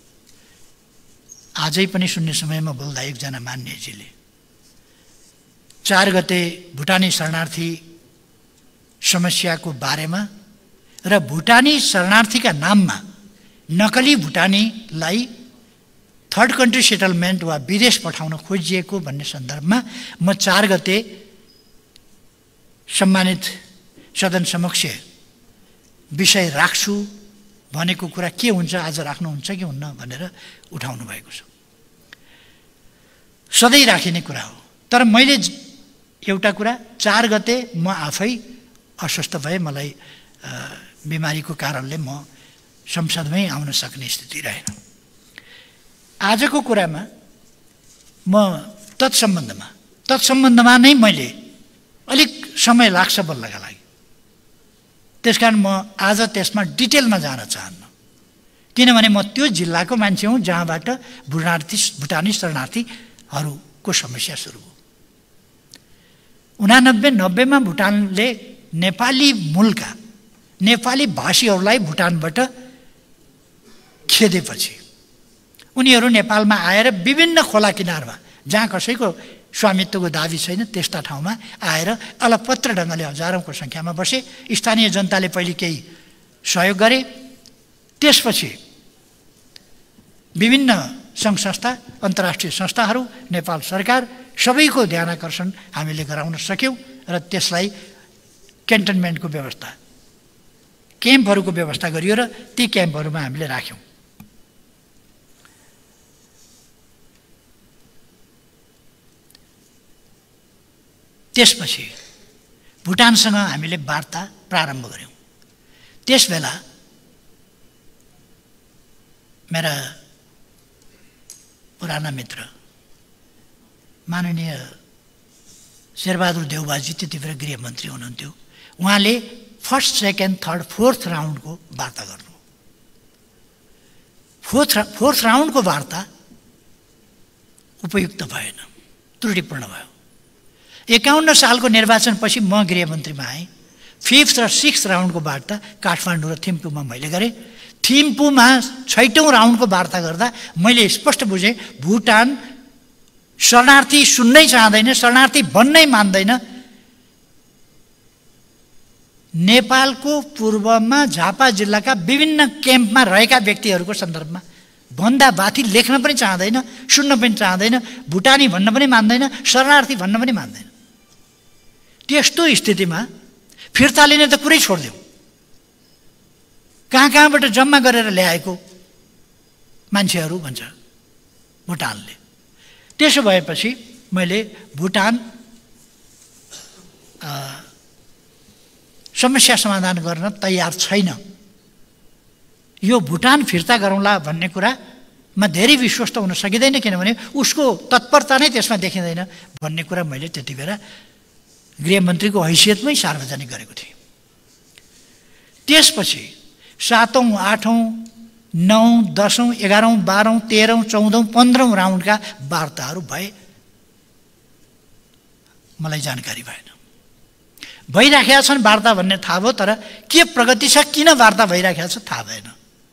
आजै पनि शून्य समयमा बोल्दा एकजना मान्यजीले चार गते भुटानी शरणार्थी समस्याको बारेमा र भुटानी शरणार्थीका नाममा नकली भुटानीलाई थर्ड कन्ट्री सेटलमेन्ट वा विदेश पठाउन खोजिएको भन्ने सन्दर्भमा म चार गते सम्मानित सदन समक्ष विषय राख्छु भनेको कुरा के हुन्छ, आज राख्नुहुन्छ कि हुन्न भनेर उठाउनु भएको छ। सधैँ राखिने कुरा हो। तर मैले एउटा कुरा, चार गते म आफै अस्वस्थ भए, मलाई बिमारीको कारणले म संसदमै आउन सक्ने स्थिति रहेन। आजको कुरामा म तत्सम्बन्धमा तत्सम्बन्धमा नै मैले अलिक समय लाग्छ बोल्नका लागि। त्यसकारण म आज त्यसमा डिटेलमा जान चाहन्न, किनभने म त्यो जिल्लाको मान्छे हुँ जहाँबाट भुटार्थी भुटानी शरणार्थीहरूको समस्या सुरु हो। उनानब्बे नब्बेमा भुटानले नेपाली मूलका नेपाली भाषीहरूलाई भुटानबाट खेदेपछि उनीहरू नेपालमा आएर विभिन्न खोला किनारमा जहाँ कसैको स्वामित्वको दाबी छैन त्यस्ता ठाउँमा आएर अलपत्र ढङ्गले हजारौँको सङ्ख्यामा बसे। स्थानीय जनताले पहिले केही सहयोग गरे, त्यसपछि विभिन्न सङ्घ संस्था, अन्तर्राष्ट्रिय संस्थाहरू, नेपाल सरकार सबैको ध्यानाकर्षण हामीले गराउन सक्यौँ र त्यसलाई क्यान्टनमेन्टको व्यवस्था, क्याम्पहरूको व्यवस्था गरियो र ती क्याम्पहरूमा हामीले राख्यौँ। त्यसपछि भुटानसँग हामीले वार्ता प्रारम्भ गऱ्यौँ। त्यसबेला मेरा पुराना मित्र माननीय शेरबहादुर देउबाजी त्यति बेला गृहमन्त्री हुनुहुन्थ्यो। उहाँले फर्स्ट, सेकेन्ड, थर्ड, फोर्थ राउन्डको वार्ता गर्नु। फोर्थ फोर्थ राउन्डको वार्ता उपयुक्त भएन, त्रुटिपूर्ण भयो। एकाउन्न सालको निर्वाचनपछि म गृहमन्त्रीमा आएँ। फिफ्थ र सिक्स्थ राउन्डको वार्ता काठमाडौँ र थिम्पूमा मैले गरेँ। थिम्पूमा छैटौँ राउन्डको वार्ता गर्दा मैले स्पष्ट बुझेँ भुटान शरणार्थी सुन्नै चाहँदैन, शरणार्थी बन्नै मान्दैन। नेपालको पूर्वमा झापा जिल्लाका विभिन्न क्याम्पमा रहेका व्यक्तिहरूको सन्दर्भमा भन्दा बाथी लेख्न पनि चाहँदैन, सुन्न पनि चाहँदैन, भुटानी भन्न पनि मान्दैन, शरणार्थी भन्न पनि मान्दैन। त्यस्तो स्थितिमा फिर्ता लिने त कुरै छोडिदिउँ, कहाँ कहाँबाट जम्मा गरेर ल्याएको मान्छेहरू भन्छ भुटानले। त्यसो भएपछि मैले भुटान समस्या समाधान गर्न तयार छैन यो भुटान फिर्ता गरौँला भन्ने कुरामा धेरै विश्वस्त हुन सकिँदैन, किनभने उसको तत्परता नै त्यसमा देखिँदैन भन्ने कुरा मैले त्यति बेला गृहमन्त्रीको हैसियतमै सार्वजनिक गरेको थिएँ। त्यसपछि सातौँ आठौँ नौ दसौँ एघारौँ बाह्रौँ तेह्रौँ चौधौँ पन्ध्रौँ राउन्डका वार्ताहरू भए, मलाई जानकारी भएन। भइराखेका छन् वार्ता भन्ने थाहा भयो, तर के प्रगति छ, किन वार्ता भइराखेको छ थाहा भएन।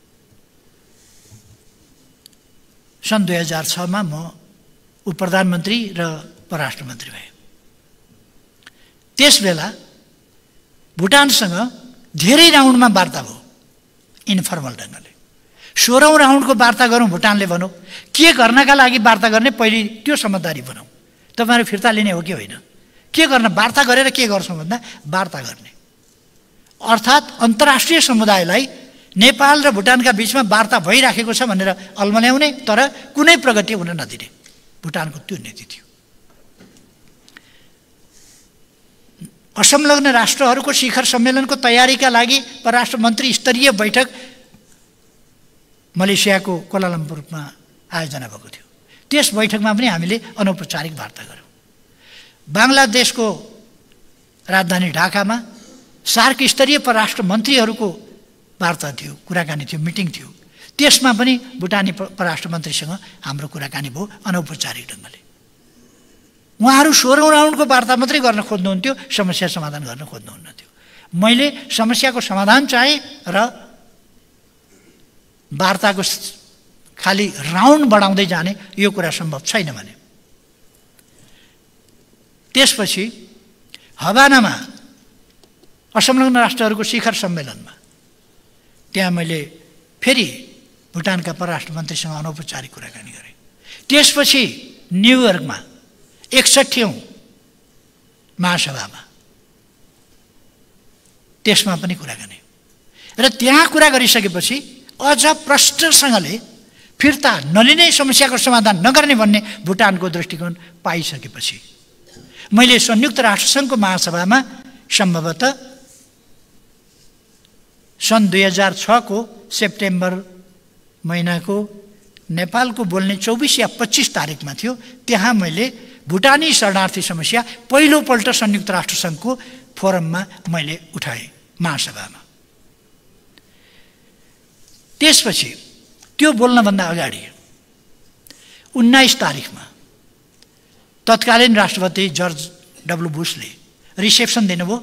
सन् दुई हजार छमा म उप प्रधानमन्त्री र परराष्ट्र मन्त्री भएँ। त्यसबेला भुटानसँग धेरै राउन्डमा वार्ता भयो, इन्फर्मल ढङ्गले। सोह्रौँ राउन्डको वार्ता गरौँ भुटानले भनौँ, के गर्नका लागि वार्ता गर्ने पहिले त्यो समझदारी बनाऊ। तपाईँहरू फिर्ता लिने हो कि होइन, के गर्न, वार्ता गरेर के गर्छौँ भन्दा वार्ता गर्ने, अर्थात् अन्तर्राष्ट्रिय समुदायलाई नेपाल र भुटानका बिचमा वार्ता भइराखेको छ भनेर अल्मल्याउने, तर कुनै प्रगति हुन नदिने, भुटानको त्यो नीति थियो। असंलग्न राष्ट्रहरूको शिखर सम्मेलनको तयारीका लागि परराष्ट्र मन्त्री स्तरीय बैठक मलेसियाको कोलालम्पुरमा आयोजना भएको थियो। त्यस बैठकमा पनि हामीले अनौपचारिक वार्ता गऱ्यौँ। बाङ्लादेशको राजधानी ढाकामा सार्क स्तरीय परराष्ट्र मन्त्रीहरूको वार्ता थियो, कुराकानी थियो, मिटिङ थियो। त्यसमा पनि भुटानी परराष्ट्र मन्त्रीसँग हाम्रो कुराकानी भयो अनौपचारिक ढङ्गले। उहाँहरू सोह्रौँ राउन्डको वार्ता मात्रै गर्न खोज्नुहुन्थ्यो, समस्या समाधान गर्न खोज्नुहुन्न थियो। मैले समस्याको समाधान चाहेँ र वार्ताको खालि राउन्ड बढाउँदै जाने, यो कुरा सम्भव छैन भने। त्यसपछि हवानामा असंलग्न राष्ट्रहरूको शिखर सम्मेलनमा त्यहाँ मैले फेरि भुटानका परराष्ट्र मन्त्रीसँग अनौपचारिक कुराकानी गरेँ। त्यसपछि न्युयोर्कमा एकसट्ठीौँ महासभामा त्यसमा पनि कुराकानी, र त्यहाँ कुरा गरिसकेपछि अझ प्रष्टसँगले फिर्ता नलिने, समस्याको समाधान नगर्ने भन्ने भुटानको दृष्टिकोण पाइसकेपछि मैले संयुक्त राष्ट्रसङ्घको महासभामा सम्भवतः सन् दुई हजार छको सेप्टेम्बर महिनाको नेपालको बोल्ने चौबिस या पच्चिस तारिकमा थियो, त्यहाँ मैले भुटानी शरणार्थी समस्या पहिलोपल्ट संयुक्त राष्ट्रसङ्घको फोरममा मैले उठाएँ महासभामा। त्यसपछि त्यो बोल्नभन्दा अगाडि उन्नाइस तारिकमा तत्कालीन राष्ट्रपति जर्ज डब्लु बुशले रिसेप्सन दिनुभयो।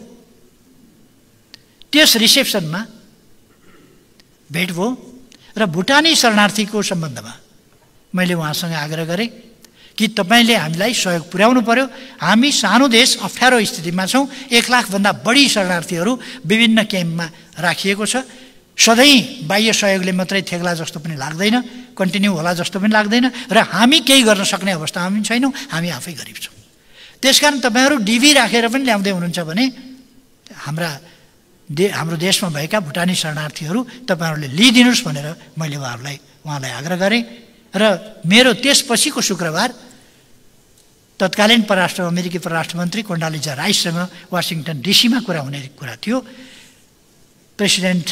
त्यस रिसेप्सनमा भेट भयो र भुटानी शरणार्थीको सम्बन्धमा मैले उहाँसँग आग्रह गरेँ कि तपाईँले हामीलाई सहयोग पुर्याउनु पर्यो। हामी सानो देश अप्ठ्यारो स्थितिमा छौँ, एक लाखभन्दा बढी शरणार्थीहरू विभिन्न क्याम्पमा राखिएको छ। सधैँ बाह्य सहयोगले मात्रै थेग्ला जस्तो पनि लाग्दैन, कन्टिन्यू होला जस्तो पनि लाग्दैन, र हामी केही गर्न सक्ने अवस्थामा पनि छैनौँ, हामी आफै गरिब छौँ। त्यसकारण तपाईँहरू डिभी राखेर पनि ल्याउँदै हुनुहुन्छ भने हाम्रा दे हाम्रो देशमा भएका भुटानी शरणार्थीहरू तपाईँहरूले लिइदिनुहोस् भनेर मैले उहाँहरूलाई उहाँलाई आग्रह गरेँ। र मेरो त्यसपछिको शुक्रबार तत्कालीन परराष्ट्र अमेरिकी परराष्ट्र मन्त्री कोन्डालिजा राइससँग वासिङटन डिसीमा कुरा हुने कुरा थियो। प्रेसिडेन्ट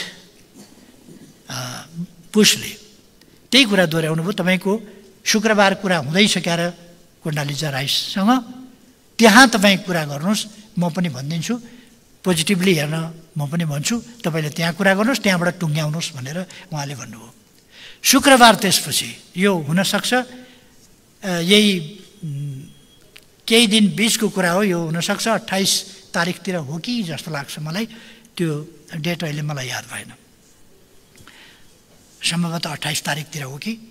बुशले त्यही कुरा दोहोऱ्याउनु भयो। तपाईँको शुक्रबार कुरा हुँदैसकेर कोन्डालिजा राइससँग त्यहाँ तपाईँ कुरा गर्नुहोस्, म पनि भनिदिन्छु, पोजिटिभली हेर्न म पनि भन्छु, तपाईँले त्यहाँ कुरा गर्नुहोस्, त्यहाँबाट टुङ्ग्याउनुहोस् भनेर उहाँले भन्नुभयो। शुक्रबार त्यसपछि यो हुनसक्छ यही केही दिन बिचको कुरा हो, यो हुनसक्छ अट्ठाइस तारिकतिर हो कि जस्तो लाग्छ मलाई, त्यो डेट अहिले मलाई याद भएन, सम्भवतः अट्ठाइस तारिकतिर हो कि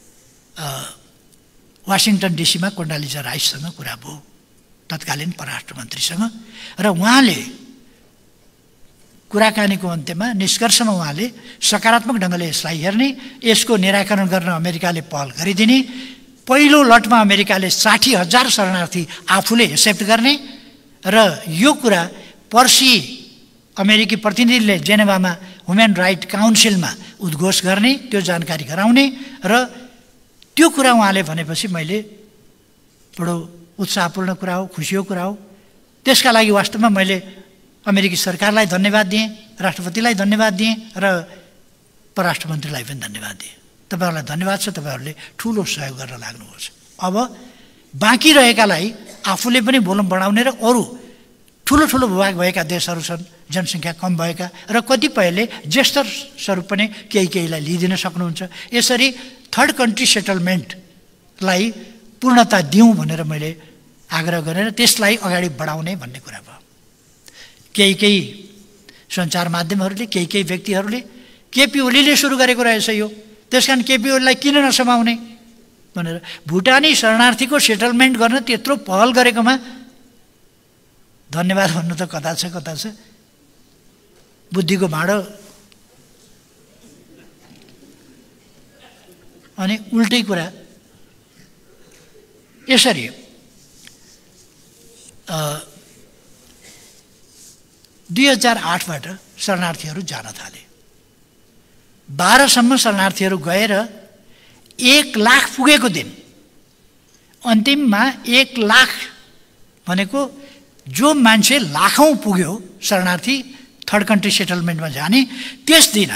वासिङटन डिसीमा कोन्डालिजा राइससँग कुरा भयो तत्कालीन परराष्ट्र मन्त्रीसँग। र उहाँले कुराकानीको अन्त्यमा निष्कर्षमा उहाँले सकारात्मक ढङ्गले यसलाई हेर्ने, यसको निराकरण गर्न अमेरिकाले पहल गरिदिने, पहिलो लटमा अमेरिकाले साठी हजार शरणार्थी आफूले एक्सेप्ट गर्ने, र यो कुरा पर्सि अमेरिकी प्रतिनिधिले जेनेभामा ह्युमन राइट काउन्सिलमा उद्घोष गर्ने, त्यो जानकारी गराउने। र त्यो कुरा उहाँले भनेपछि मैले बडो उत्साहपूर्ण कुरा हो, खुसीको कुरा हो। त्यसका लागि वास्तवमा मैले अमेरिकी सरकारलाई धन्यवाद दिएँ, राष्ट्रपतिलाई धन्यवाद दिएँ र परराष्ट्र मन्त्रीलाई पनि धन्यवाद दिएँ। तपाईँहरूलाई धन्यवाद छ, तपाईँहरूले ठुलो सहयोग गर्न लाग्नुभएको छ। अब बाँकी रहेकालाई आफूले पनि भोलुम बढाउने र अरू ठुलो ठुलो भूभाग भएका देशहरू छन्, जनसङ्ख्या कम भएका र कतिपयले ज्येष्ठ स्वरूप पनि केही केहीलाई लिइदिन सक्नुहुन्छ। यसरी थर्ड कन्ट्री सेटलमेन्टलाई पूर्णता दिउँ भनेर मैले आग्रह गरेर त्यसलाई अगाडि बढाउने भन्ने कुरा भयो। केही केही सञ्चार माध्यमहरूले, केही केही व्यक्तिहरूले केपी ओलीले सुरु गरेको रहेछ यो, त्यस कारण केपी ओलीलाई किन नसमाउने भनेर भुटानी शरणार्थीको सेटलमेन्ट गर्न त्यत्रो पहल गरेकोमा धन्यवाद भन्नु त कता छ कता छ। बुद्धिको भाँडो अनि उल्टै कुरा। यसरी दुई हजार आठबाट शरणार्थीहरू जान थाले। बाह्रसम्म शरणार्थीहरू गएर एक लाख पुगेको दिन अन्तिममा एक लाख भनेको जो मान्छे लाखौँ पुग्यो शरणार्थी थर्ड कन्ट्री सेटलमेन्टमा जाने, त्यस दिन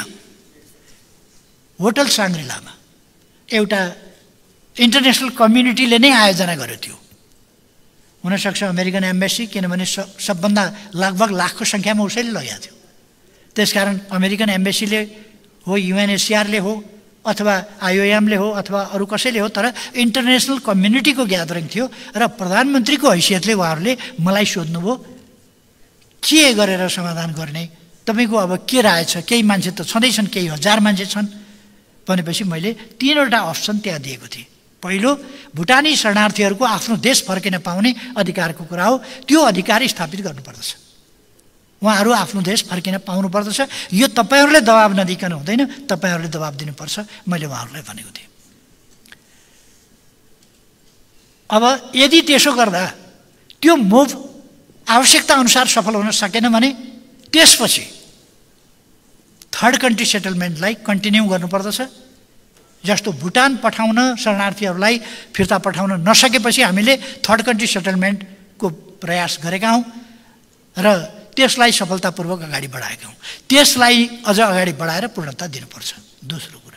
होटल साङ्ग्रिलामा एउटा इन्टरनेसनल कम्युनिटीले नै आयोजना गर्यो। त्यो हुनसक्छ अमेरिकन एम्बेसी, किनभने सब सबभन्दा लगभग लाखको सङ्ख्यामा उसैले लगेको थियो। त्यसकारण अमेरिकन एम्बेसीले हो, युएनएचसिआरले हो, अथवा आइओएमले हो, अथवा अरू कसैले हो, तर इन्टरनेसनल कम्युनिटीको ग्यादरिङ थियो र प्रधानमन्त्रीको हैसियतले उहाँहरूले मलाई सोध्नुभयो के गरेर समाधान गर्ने, तपाईँको अब के राय छ, केही मान्छे त छँदैछन्, केही हजार मान्छे छन् भनेपछि मैले तीनवटा अप्सन त्यहाँ दिएको थिएँ। पहिलो, भुटानी शरणार्थीहरूको आफ्नो देश फर्किन पाउने अधिकारको कुरा हो, त्यो अधिकार स्थापित गर्नुपर्दछ। उहाँहरू आफ्नो देश फर्किन पाउनुपर्दछ। यो तपाईँहरूले दबाब नदिकन हुँदैन, तपाईँहरूले दबाब दिनुपर्छ, मैले उहाँहरूलाई भनेको थिएँ। अब यदि त्यसो गर्दा त्यो मुभ आवश्यकता अनुसार सफल हुन सकेन भने त्यसपछि थर्ड कन्ट्री सेटलमेन्टलाई कन्टिन्यू गर्नुपर्दछ। जस्तो भुटान पठाउन शरणार्थीहरूलाई फिर्ता पठाउन नसकेपछि हामीले थर्ड कन्ट्री सेटलमेन्टको प्रयास गरेका हौँ र त्यसलाई सफलतापूर्वक अगाडि बढाएका हौँ। त्यसलाई अझ अगाडि बढाएर पूर्णता दिनुपर्छ। दोस्रो कुरा।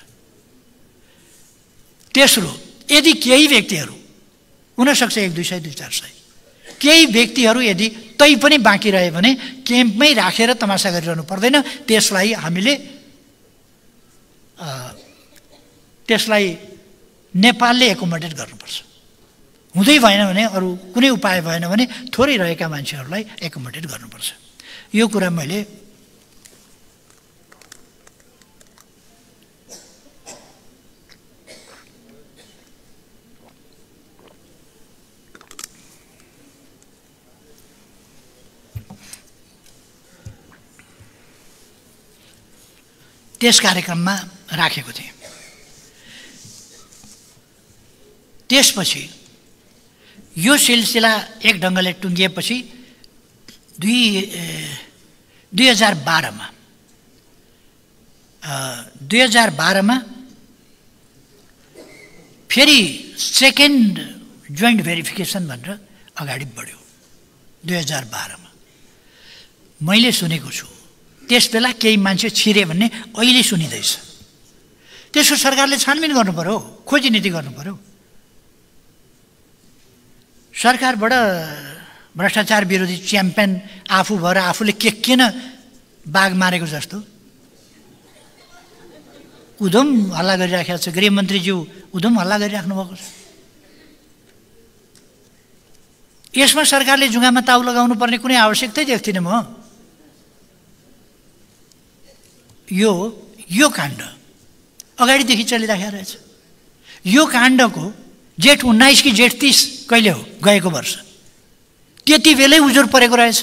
तेस्रो, यदि केही व्यक्तिहरू हुनसक्छ एक दुई सय दुई चार सय केही व्यक्तिहरू यदि तै पनि बाँकी रहे भने क्याम्पमै राखेर तमासा गरिरहनु पर्दैन। त्यसलाई हामीले त्यसलाई नेपालले एकोमोडेट गर्नुपर्छ। हुँदै भएन भने, अरू कुनै उपाय भएन भने थोरै रहेका मान्छेहरूलाई एकोमोडेट गर्नुपर्छ। यो कुरा मैले त्यस कार्यक्रममा राखेको थिएँ। त्यसपछि यो सिलसिला एक ढङ्गले टुङ्गिएपछि दुई दुई हजार बाह्रमा दुई हजार बाह्रमा फेरि सेकेन्ड जोइन्ट भेरिफिकेसन भनेर अगाडि बढ्यो। दुई हजार बाह्रमा मैले सुनेको छु त्यस बेला केही मान्छे छिरे भन्ने अहिले सुनिँदैछ। त्यसको सरकारले छानबिन गर्नु पर्यो, खोजी नीति गर्नु पर्यो। सरकारबाट भ्रष्टाचार विरोधी च्याम्पियन आफू भएर आफूले के किन बाघ मारेको जस्तो उधम हल्ला गरिराखेको छ। गृहमन्त्रीज्यू उधम हल्ला गरिराख्नु भएको छ। यसमा सरकारले जुगामा ताउ लगाउनु पर्ने कुनै आवश्यकतै देख्थिनँ म। यो यो काण्ड अगाडिदेखि चलिराखेको रहेछ। यो काण्डको जेठ उन्नाइस कि जेठ तीस कहिले हो, गएको वर्ष, त्यति बेलै उजुर परेको रहेछ।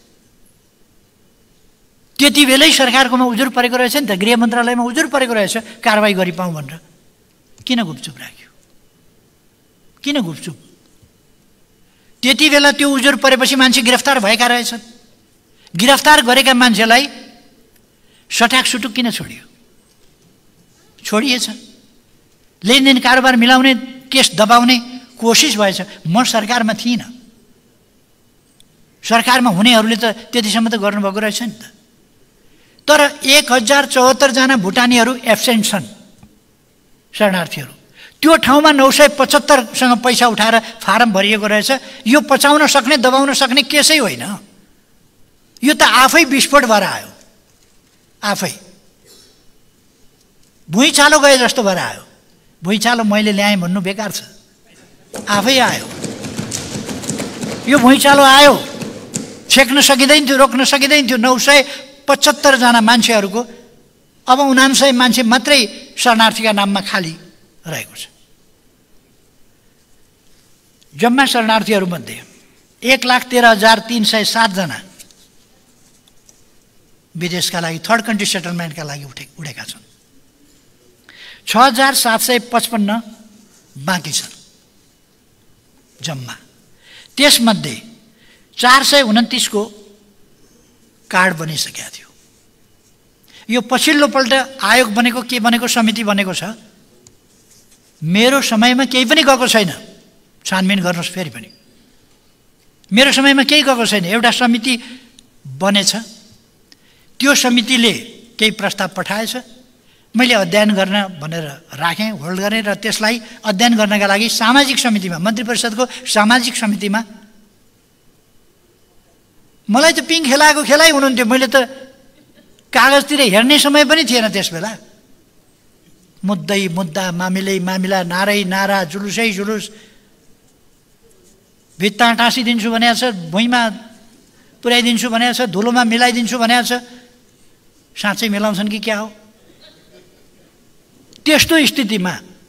त्यति बेलै सरकारकोमा उजुर परेको रहेछ नि त, गृह मन्त्रालयमा उजुर परेको रहेछ कारवाही गरिपाउँ भनेर। किन गुपचुप राख्यो? किन गुपचुप? त्यति बेला त्यो उजुर परेपछि मान्छे गिरफ्तार भएका रहेछन्। गिरफ्तार गरेका मान्छेलाई सटाक सुटुक किन छोडियो? छोडिएछ। लेनदेन कारोबार मिलाउने, केस दबाउने कोसिस भएछ। म सरकारमा थिइनँ। सरकारमा हुनेहरूले त त्यतिसम्म त गर्नुभएको रहेछ नि त। तर एक हजार चौहत्तरजना भुटानीहरू एब्सेन्ट छन् शरणार्थीहरू। त्यो ठाउँमा नौ सय पचहत्तरसँग पैसा उठाएर फारम भरिएको रहेछ। यो पचाउन सक्ने दबाउन सक्ने केसै होइन। यो त आफै विस्फोट भएर आयो, आफै भुइँचालो गए जस्तो भएर आयो। भुइँचालो मैले ल्याएँ भन्नु बेकार छ, आफै आयो। यो भुइँचालो आयो, छेक्न सकिँदैन थियो, रोक्न सकिँदैन थियो। नौ सय पचहत्तरजना मान्छेहरूको अब उनान्सय मान्छे मात्रै शरणार्थीका नाममा खाली रहेको छ। जम्मा शरणार्थीहरूमध्ये एक लाख तेह्र हजार तिन सय सातजना विदेशका लागि थर्ड कन्ट्री सेटलमेन्टका लागि उठे उडेका छन्। छ हजार सात सय पचपन्न बाँकी छन् जम्मा। त्यसमध्ये चार सय उन्तिसको कार्ड बनिसकेका थियो। यो पछिल्लोपल्ट आयोग बनेको के बनेको समिति बनेको छ। मेरो समयमा केही पनि गएको छैन, छानबिन गर्नुहोस् फेरि पनि। मेरो समयमा केही गएको छैन। एउटा समिति बनेछ, त्यो समितिले केही प्रस्ताव पठाएछ, मैले अध्ययन गर्न भनेर राखेँ, होल्ड गरेँ र त्यसलाई अध्ययन गर्नका लागि सामाजिक समितिमा, मन्त्री परिषदको सामाजिक समितिमा मलाई त पिङ खेलाएको खेलाइ हुनुहुन्थ्यो। मैले त कागजतिर हेर्ने समय पनि थिएन त्यस बेला। मुद्दै मुद्दा, मामिलै मामिला, नारै नारा, जुलुसै जुलुस। भित्ता टाँसिदिन्छु भनेको छ, भुइँमा पुर्याइदिन्छु भनेको छ, धुलोमा मिलाइदिन्छु भनेको छ। साँच्चै मिलाउँछन् कि क्या हो? त्यस्तो स्थितिमा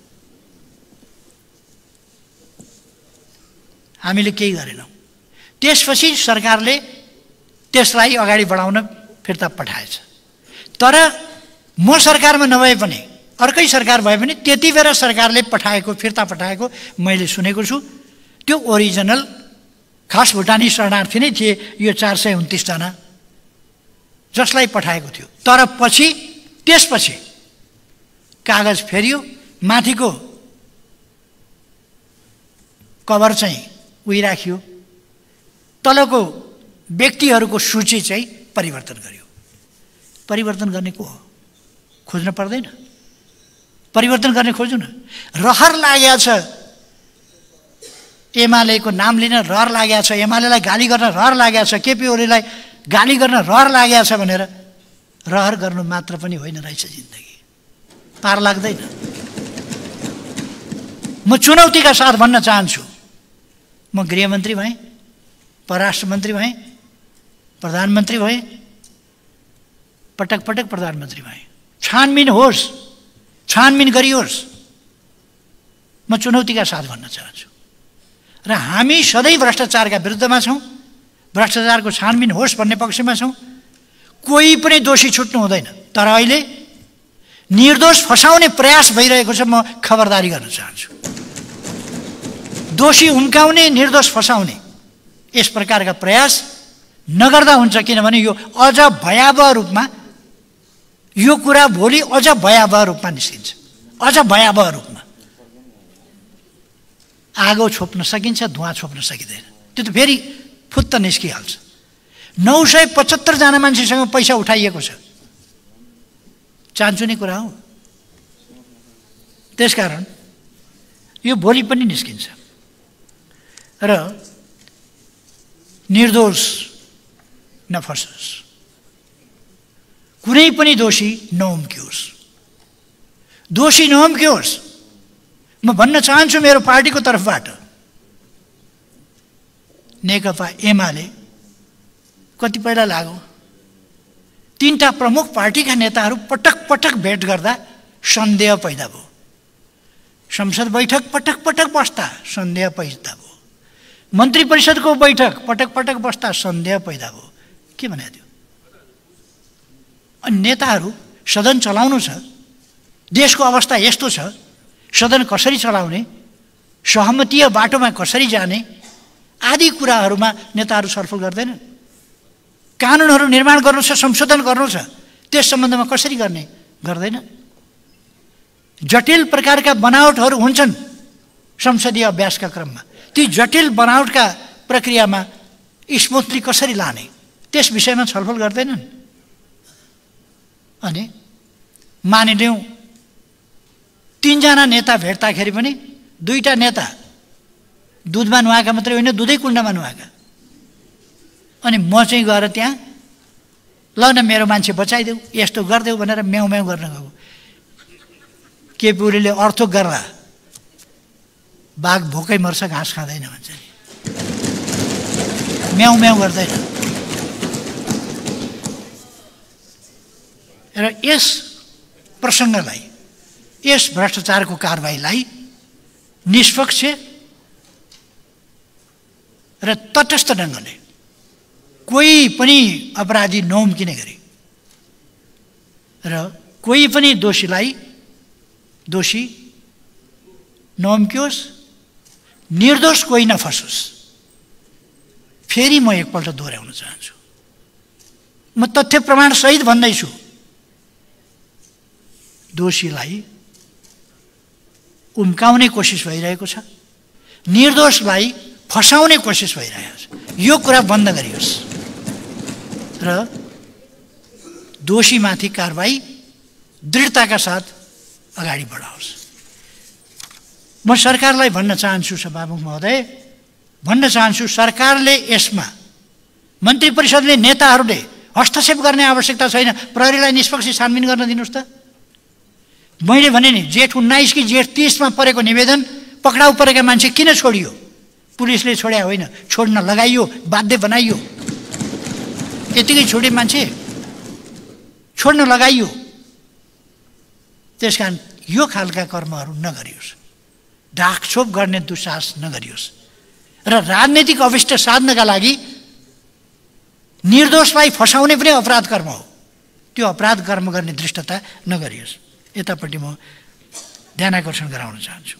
हामीले केही गरेनौँ। त्यसपछि सरकारले त्यसलाई अगाडि बढाउन फिर्ता पठाएछ। तर म सरकारमा नभए पनि, अर्कै सरकार भए पनि त्यति बेला सरकारले पठाएको, फिर्ता पठाएको मैले सुनेको छु। त्यो ओरिजिनल खास भुटानी शरणार्थी नै थिए, यो चार सय उन्तिसजना जसलाई पठाएको थियो। तर पछि त्यसपछि कागज फेरियो, माथिको कभर चाहिँ उही राखियो, तलको व्यक्तिहरूको सूची चाहिँ परिवर्तन गरियो। परिवर्तन गर्ने को हो? खोज्न पर्दैन? परिवर्तन गर्ने खोज्नु न। रहर लागेको छ एमालेको नाम लिन, रहर लागेको छ एमालेलाई गाली गर्न, रहर लागेको छ केपी ओलीलाई गाली गर्न, रहर लागेको छ भनेर रहर गर्नु मात्र पनि होइन रहेछ जिन्दगी। पार लाग्दैन। म चुनौतीका साथ भन्न चाहन्छु, म गृहमन्त्री भएँ, परराष्ट्र मन्त्री भएँ, प्रधानमन्त्री भएँ, पटक पटक प्रधानमन्त्री भएँ। छानबिन होस्, छानबिन गरियोस्, म चुनौतीका साथ भन्न चाहन्छु। र हामी सधैँ भ्रष्टाचारका विरुद्धमा छौँ, भ्रष्टाचारको छानबिन होस् भन्ने पक्षमा छौँ। कोही पनि दोषी छुट्नु हुँदैन। तर अहिले निर्दोष फसाउने प्रयास भइरहेको छ, म खबरदारी गर्न चाहन्छु। दोषी उम्काउने, निर्दोष फसाउने यस प्रकारका प्रयास नगर्दा हुन्छ। किनभने यो अझ भयावह रूपमा, यो कुरा भोलि अझ भयावह रूपमा निस्किन्छ, अझ भयावह रूपमा। आगो छोप्न सकिन्छ, धुवाँ छोप्न सकिँदैन। त्यो त फेरि फुत्त निस्किहाल्छ। नौ सय पचहत्तरजना मान्छेसँग पैसा उठाइएको छ, चान्चुने कुरा हो। त्यसकारण यो भोलि पनि निस्किन्छ र निर्दोष नफसोस्, कुनै पनि दोषी नउम्कियोस्, दोषी नउम्कियोस्। म भन्न चाहन्छु मेरो पार्टीको तर्फबाट, नेकपा एमाले कति पहिला लाग्यो, तीनटा प्रमुख पार्टीका नेताहरू पटक पटक भेट गर्दा सन्देह पैदा भयो। संसद बैठक पटक पटक बस्दा सन्देह पैदा भयो। मन्त्री परिषदको बैठक पटक पटक बस्दा सन्देह पैदा भयो। के भने थियो? अनि नेताहरू सदन चलाउनु छ, देशको अवस्था यस्तो छ, सदन कसरी चलाउने, सहमतीय बाटोमा कसरी जाने आदि कुराहरूमा नेताहरू छलफल गर्दैनन्। कानुनहरू निर्माण गर्नु छ, संशोधन गर्नु छ, त्यस सम्बन्धमा कसरी गर्ने गर्दैन। जटिल प्रकारका बनावटहरू हुन्छन् संसदीय अभ्यासका क्रममा। ती जटिल बनावटका प्रक्रियामा स्मुथली कसरी लाने त्यस विषयमा छलफल गर्दैनन्। अनि मानिलिउँ तीनजना नेता भेट्दाखेरि पनि दुईटा नेता दुधमा नुहाएका मात्रै होइन, दुधै कुण्डमा नुहाएका। अनि म चाहिँ गएर त्यहाँ ल न मेरो मान्छे बचाइदेऊ, यस्तो गरिदेऊ भनेर म्याउ म्याउ गर्न गएको। केपी ओलीले अर्थोक गर्ला, बाघ भोकै मर्छ घाँस खाँदैन भन्छ नि, म्याउ म्याउ गर्दैन। र यस प्रसङ्गलाई, यस भ्रष्टाचारको कारबाहीलाई निष्पक्ष र तटस्थ ढङ्गले कोही पनि अपराधी नउम्किने गरी र कोही पनि दोषीलाई दोषी नउम्कियोस्, निर्दोष कोही नफसोस्। फेरि म एकपल्ट दोहोऱ्याउन चाहन्छु, म तथ्य प्रमाण सहित भन्दैछु, दोषीलाई उम्काउने कोसिस भइरहेको छ, निर्दोषलाई फसाउने कोसिस भइरहेको छ। यो कुरा बन्द गरियोस् र दोषीमाथि कारबाही दृढताका साथ अगाडि बढाओस्। म सरकारलाई भन्न चाहन्छु, सभामुख महोदय, भन्न चाहन्छु, सरकारले यसमा मन्त्री परिषदले नेताहरूले हस्तक्षेप गर्ने आवश्यकता छैन। प्रहरीलाई निष्पक्ष छानबिन गर्न दिनुहोस् त। मैले भने नि, जेठ उन्नाइस कि जेठ तीसमा परेको निवेदन पक्राउ परेका मान्छे किन छोडियो? पुलिसले छोड्या होइन, छोड्न लगाइयो, बाध्य बनाइयो। यतिकै छोडे मान्छे, छोड्न लगाइयो। त्यसकारण यो खालका कर्महरू नगरियोस्, ढाकछोप गर्ने दुस्साहस नगरियोस् र राजनैतिक अभिष्ट साध्नका लागि निर्दोषलाई फसाउने पनि अपराध कर्म हो। त्यो अपराध कर्म गर्ने दृष्टता नगरियोस्। यतापट्टि म ध्यान आकर्षण गराउन चाहन्छु।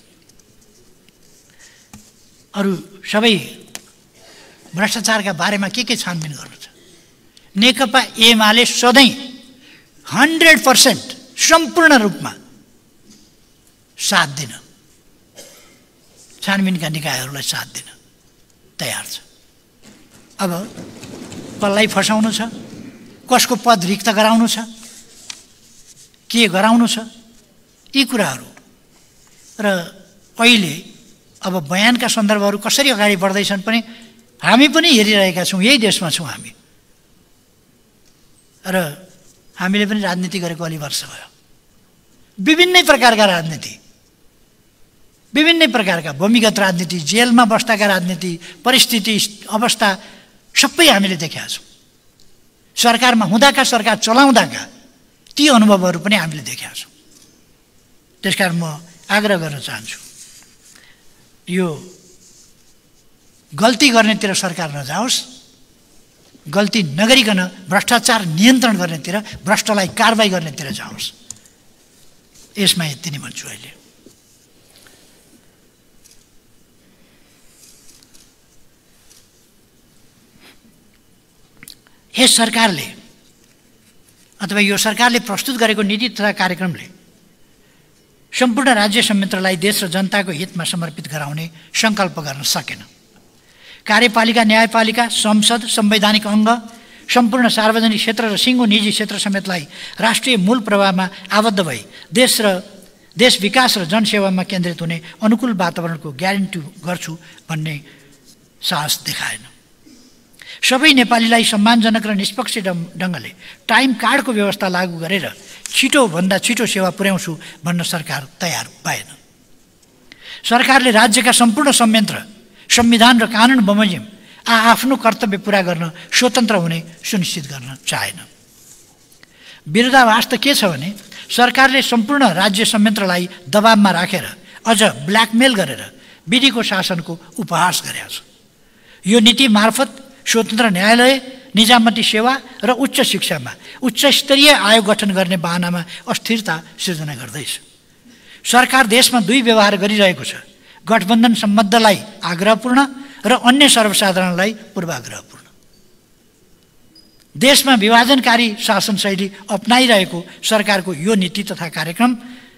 अरू सबै भ्रष्टाचारका बारेमा के के छानबिन गर्नु छ? नेकपा एमाले सधैँ हन्ड्रेड पर्सेन्ट सम्पूर्ण रूपमा साथ दिन, छानबिनका निकायहरूलाई साथ दिन तयार छ। अब कसलाई फसाउनु छ, कसको पद रिक्त गराउनु छ, के गराउनु छ, यी कुराहरू र अहिले अब बयानका सन्दर्भहरू कसरी अगाडि बढ्दैछन् पनि हामी पनि हेरिरहेका छौँ। यही देशमा छौँ हामी र हामीले पनि राजनीति गरेको अलि वर्ष भयो। विभिन्न प्रकारका राजनीति, विभिन्न प्रकारका भूमिगत राजनीति, जेलमा बस्दाका राजनीति, परिस्थिति, अवस्था सबै हामीले देखेका छौँ। सरकारमा हुँदाका, सरकार चलाउँदाका ती अनुभवहरू पनि हामीले देखेका छौँ। त्यसकारण म आग्रह गर्न चाहन्छु, यो गल्ती गर्नेतिर सरकार नजाओस्, गल्ती नगरिकन भ्रष्टाचार नियन्त्रण गर्नेतिर, भ्रष्टलाई कारबाही गर्नेतिर जाओस्। यसमा यति नै भन्छु। अहिले यस सरकारले अथवा यो सरकारले प्रस्तुत गरेको नीति तथा कार्यक्रमले सम्पूर्ण राज्य संयन्त्रलाई देश र जनताको हितमा समर्पित गराउने सङ्कल्प गर्न सकेन। कार्यपालिका, न्यायपालिका, संसद, संवैधानिक अङ्ग, सम्पूर्ण सार्वजनिक क्षेत्र र सिङ्गो निजी क्षेत्र समेतलाई राष्ट्रिय मूल प्रवाहमा आबद्ध भई देश र देश विकास र जनसेवामा केन्द्रित हुने अनुकूल वातावरणको ग्यारेन्टी गर्छु भन्ने साहस देखाएन। सबै नेपालीलाई सम्मानजनक र निष्पक्ष ढङ्गले टाइम कार्डको व्यवस्था लागू गरेर छिटोभन्दा छिटो सेवा पुर्याउँछु भन्न सरकार तयार भएन। सरकारले राज्यका सम्पूर्ण संयन्त्र संविधान र कानुन बमोजिम आ आफ्नो कर्तव्य पुरा गर्न स्वतन्त्र हुने सुनिश्चित गर्न चाहेन। विरोधाभास त के छ भने सरकारले सम्पूर्ण राज्य संयन्त्रलाई दबावमा राखेर अझ ब्ल्याकमेल गरेर विधिको शासनको उपहास गरेको छ। यो नीति मार्फत स्वतन्त्र न्यायालय, निजामती सेवा र उच्च शिक्षामा उच्च स्तरीय आयोग गठन गर्ने बहानामा अस्थिरता सिर्जना गर्दैछ। सरकार देशमा दुई व्यवहार गरिरहेको छ, गठबन्धन सम्बन्धलाई आग्रहपूर्ण र अन्य सर्वसाधारणलाई पूर्वाग्रहपूर्ण। देशमा विभाजनकारी शासन शैली अपनाइरहेको सरकारको यो नीति तथा कार्यक्रम,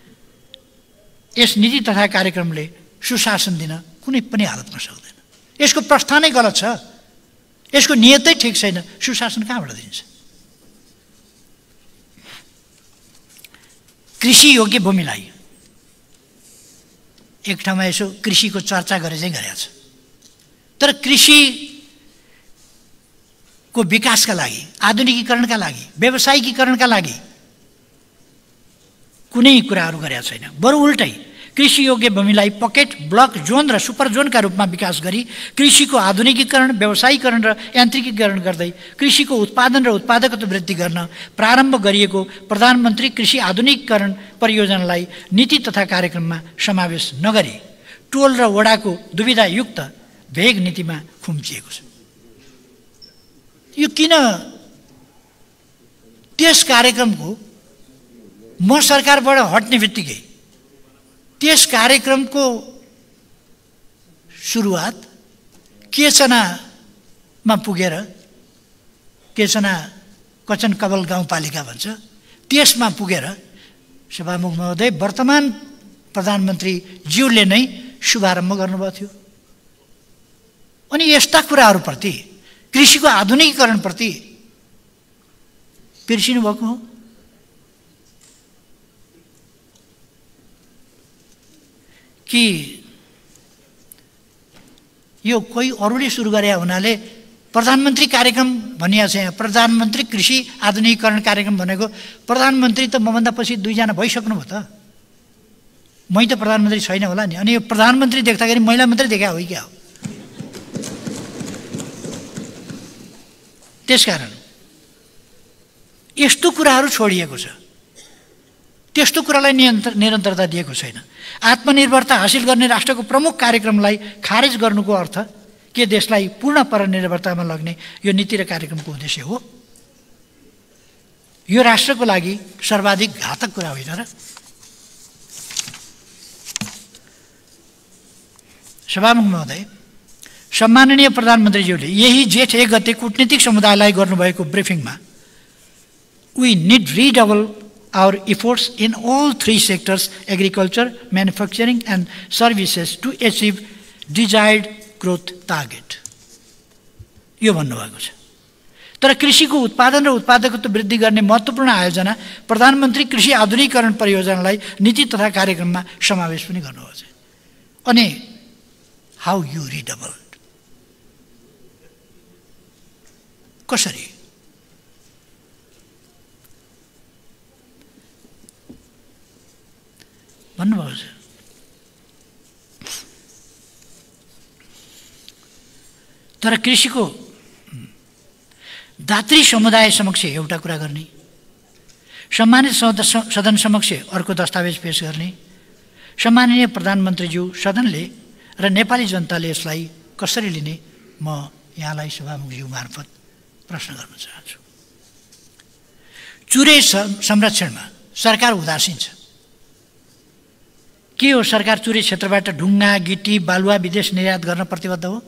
यस नीति तथा कार्यक्रमले सुशासन दिन कुनै पनि हालतमा सक्दैन। यसको प्रस्थानै गलत छ, यसको नियतै ठिक छैन। सुशासन कहाँबाट दिन्छ? कृषि योग्य भूमिलाई एक ठाउँमा यसो कृषिको चर्चा गरे चाहिँ गरेको छ। तर कृषिको विकासका लागि, आधुनिकीकरणका लागि, व्यावसायिकीकरणका लागि कुनै कुराहरू गरेका छैन। बरु उल्टै कृषि योग्य भूमिलाई पकेट, ब्लक, जोन र सुपर जोनका रूपमा विकास गरी कृषिको आधुनिकीकरण, व्यावसायीकरण र यान्त्रिकीकरण गर्दै कृषिको उत्पादन र उत्पादकता वृद्धि गर्न प्रारम्भ गरिएको प्रधानमन्त्री कृषि आधुनिकीकरण परियोजनालाई नीति तथा कार्यक्रममा समावेश नगरी टोल र वडाको दुविधायुक्त भेग नीतिमा खुम्चिएको छ। यो किन त्यस कार्यक्रमको म सरकारबाट हट्ने बित्तिकै त्यस कार्यक्रमको सुरुवात केचनामा पुगेर, केचना कचन कवल गाउँपालिका भन्छ, त्यसमा पुगेर सभामुख महोदय वर्तमान प्रधानमन्त्री ज्यूले नै शुभारम्भ गर्नुभएको थियो। अनि यस्ता कुराहरूप्रति, कृषिको आधुनिकीकरणप्रति बिर्सिनु भएको हो। कि यो कोही अरूले सुरु गरे हुनाले प्रधानमन्त्री कार्यक्रम भनिएको छ। यहाँ प्रधानमन्त्री कृषि आधुनिकीकरण कार्यक्रम भनेको प्रधानमन्त्री त मभन्दा पछि दुईजना भइसक्नुभयो त, मै त प्रधानमन्त्री छैन होला नि। अनि यो प्रधानमन्त्री देख्दाखेरि महिला मात्रै देखा हो क्या हो? त्यसकारण यस्तो कुराहरू छोडिएको छ, त्यस्तो कुरालाई निरन्तर निरन्तरता दिएको छैन। आत्मनिर्भरता हासिल गर्ने राष्ट्रको प्रमुख कार्यक्रमलाई खारेज गर्नुको अर्थ के देशलाई पूर्ण परनिर्भरतामा लग्ने यो नीति र कार्यक्रमको उद्देश्य हो? यो राष्ट्रको लागि सर्वाधिक घातक कुरा होइन र? सभामुख महोदय, सम्माननीय प्रधानमन्त्रीज्यूले यही जेठ एक गते कूटनीतिक समुदायलाई गर्नुभएको ब्रिफिङमा we need redouble our efforts in all three sectors, agriculture, manufacturing and services, to achieve desired growth target. यो भन्नुभएको छ। तर कृषिको उत्पादन र उत्पादकता वृद्धि गर्ने महत्त्वपूर्ण आयोजना प्रधानमन्त्री कृषि आधुनिकीकरण परियोजनालाई नीति तथा कार्यक्रममा समावेश पनि गर्नुभएको छ। अनि हाउ यु रिडबल्ड, कसरी? भन्नुभएको छ। तर कृषिको दात्री समुदाय समक्ष एउटा कुरा गर्ने, सम्मानित सदन समक्ष अर्को दस्तावेज पेश गर्ने, सम्माननीय प्रधानमन्त्रीज्यू, सदनले र नेपाली जनताले यसलाई कसरी लिने, म यहाँलाई सभामुखज्यू मार्फत प्रश्न गर्न चाहन्छु। चुरे संरक्षणमा सरकार उदासीन छ। के हो सरकार चुरे क्षेत्रबाट ढुङ्गा, गिटी, बालुवा विदेश निर्यात गर्न प्रतिबद्ध हो?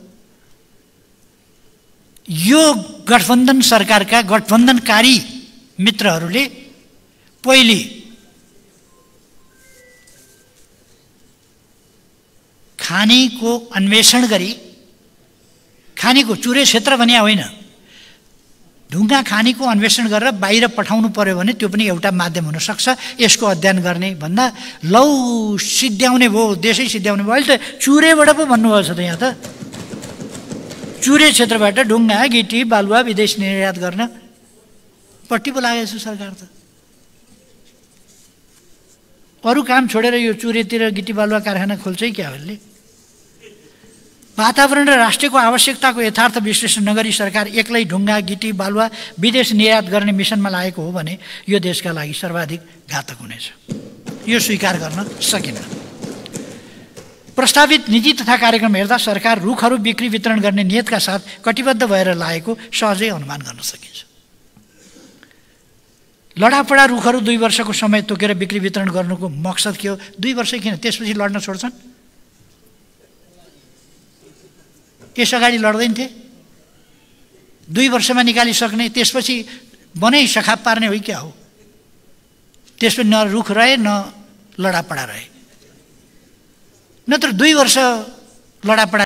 यो गठबन्धन सरकारका गठबन्धनकारी मित्रहरूले पहिले खानीको अन्वेषण गरी, खानीको चुरे क्षेत्र भने होइन, ढुङ्गा खानीको अन्वेषण गरेर बाहिर पठाउनु पर्यो भने त्यो पनि एउटा माध्यम हुनसक्छ यसको अध्ययन गर्ने भन्दा लौ सिद्ध्याउने भयो, देशै सिद्ध्याउने भयो। अहिले त चुरेबाट पो भन्नुभएको छ त, यहाँ त चुरे क्षेत्रबाट ढुङ्गा, गिटी, बालुवा विदेश निर्यात गर्न पट्टि पो लागेको छ सरकार त। अरू काम छोडेर यो चुरेतिर गिटी बालुवा कारखाना खोल्छ क्या हो? यसले वातावरण र राष्ट्रको आवश्यकताको यथार्थ विश्लेषण नगरी सरकार एक्लै ढुङ्गा, गिटी, बालुवा विदेश निर्यात गर्ने मिसनमा लागेको हो भने यो देशका लागि सर्वाधिक घातक हुनेछ। यो स्वीकार गर्न सकिन्न। प्रस्तावित नीति तथा कार्यक्रम हेर्दा सरकार रुखहरू बिक्री वितरण गर्ने नियतका साथ कटिबद्ध भएर लागेको सहजै अनुमान गर्न सकिन्छ। लडापडा रुखहरू दुई वर्षको समय तोकेर बिक्री वितरण गर्नुको मकसद के हो? दुई वर्ष किन, त्यसपछि लड्न छोड्छन्? यस अगाडि लड्दैन थिए? दुई वर्षमा निकालिसक्ने, त्यसपछि बनाइ सखाप पार्ने हो क्या हो? त्यसपछि न रुख रहे न लडापडा रहे, नत्र दुई वर्ष लडापडा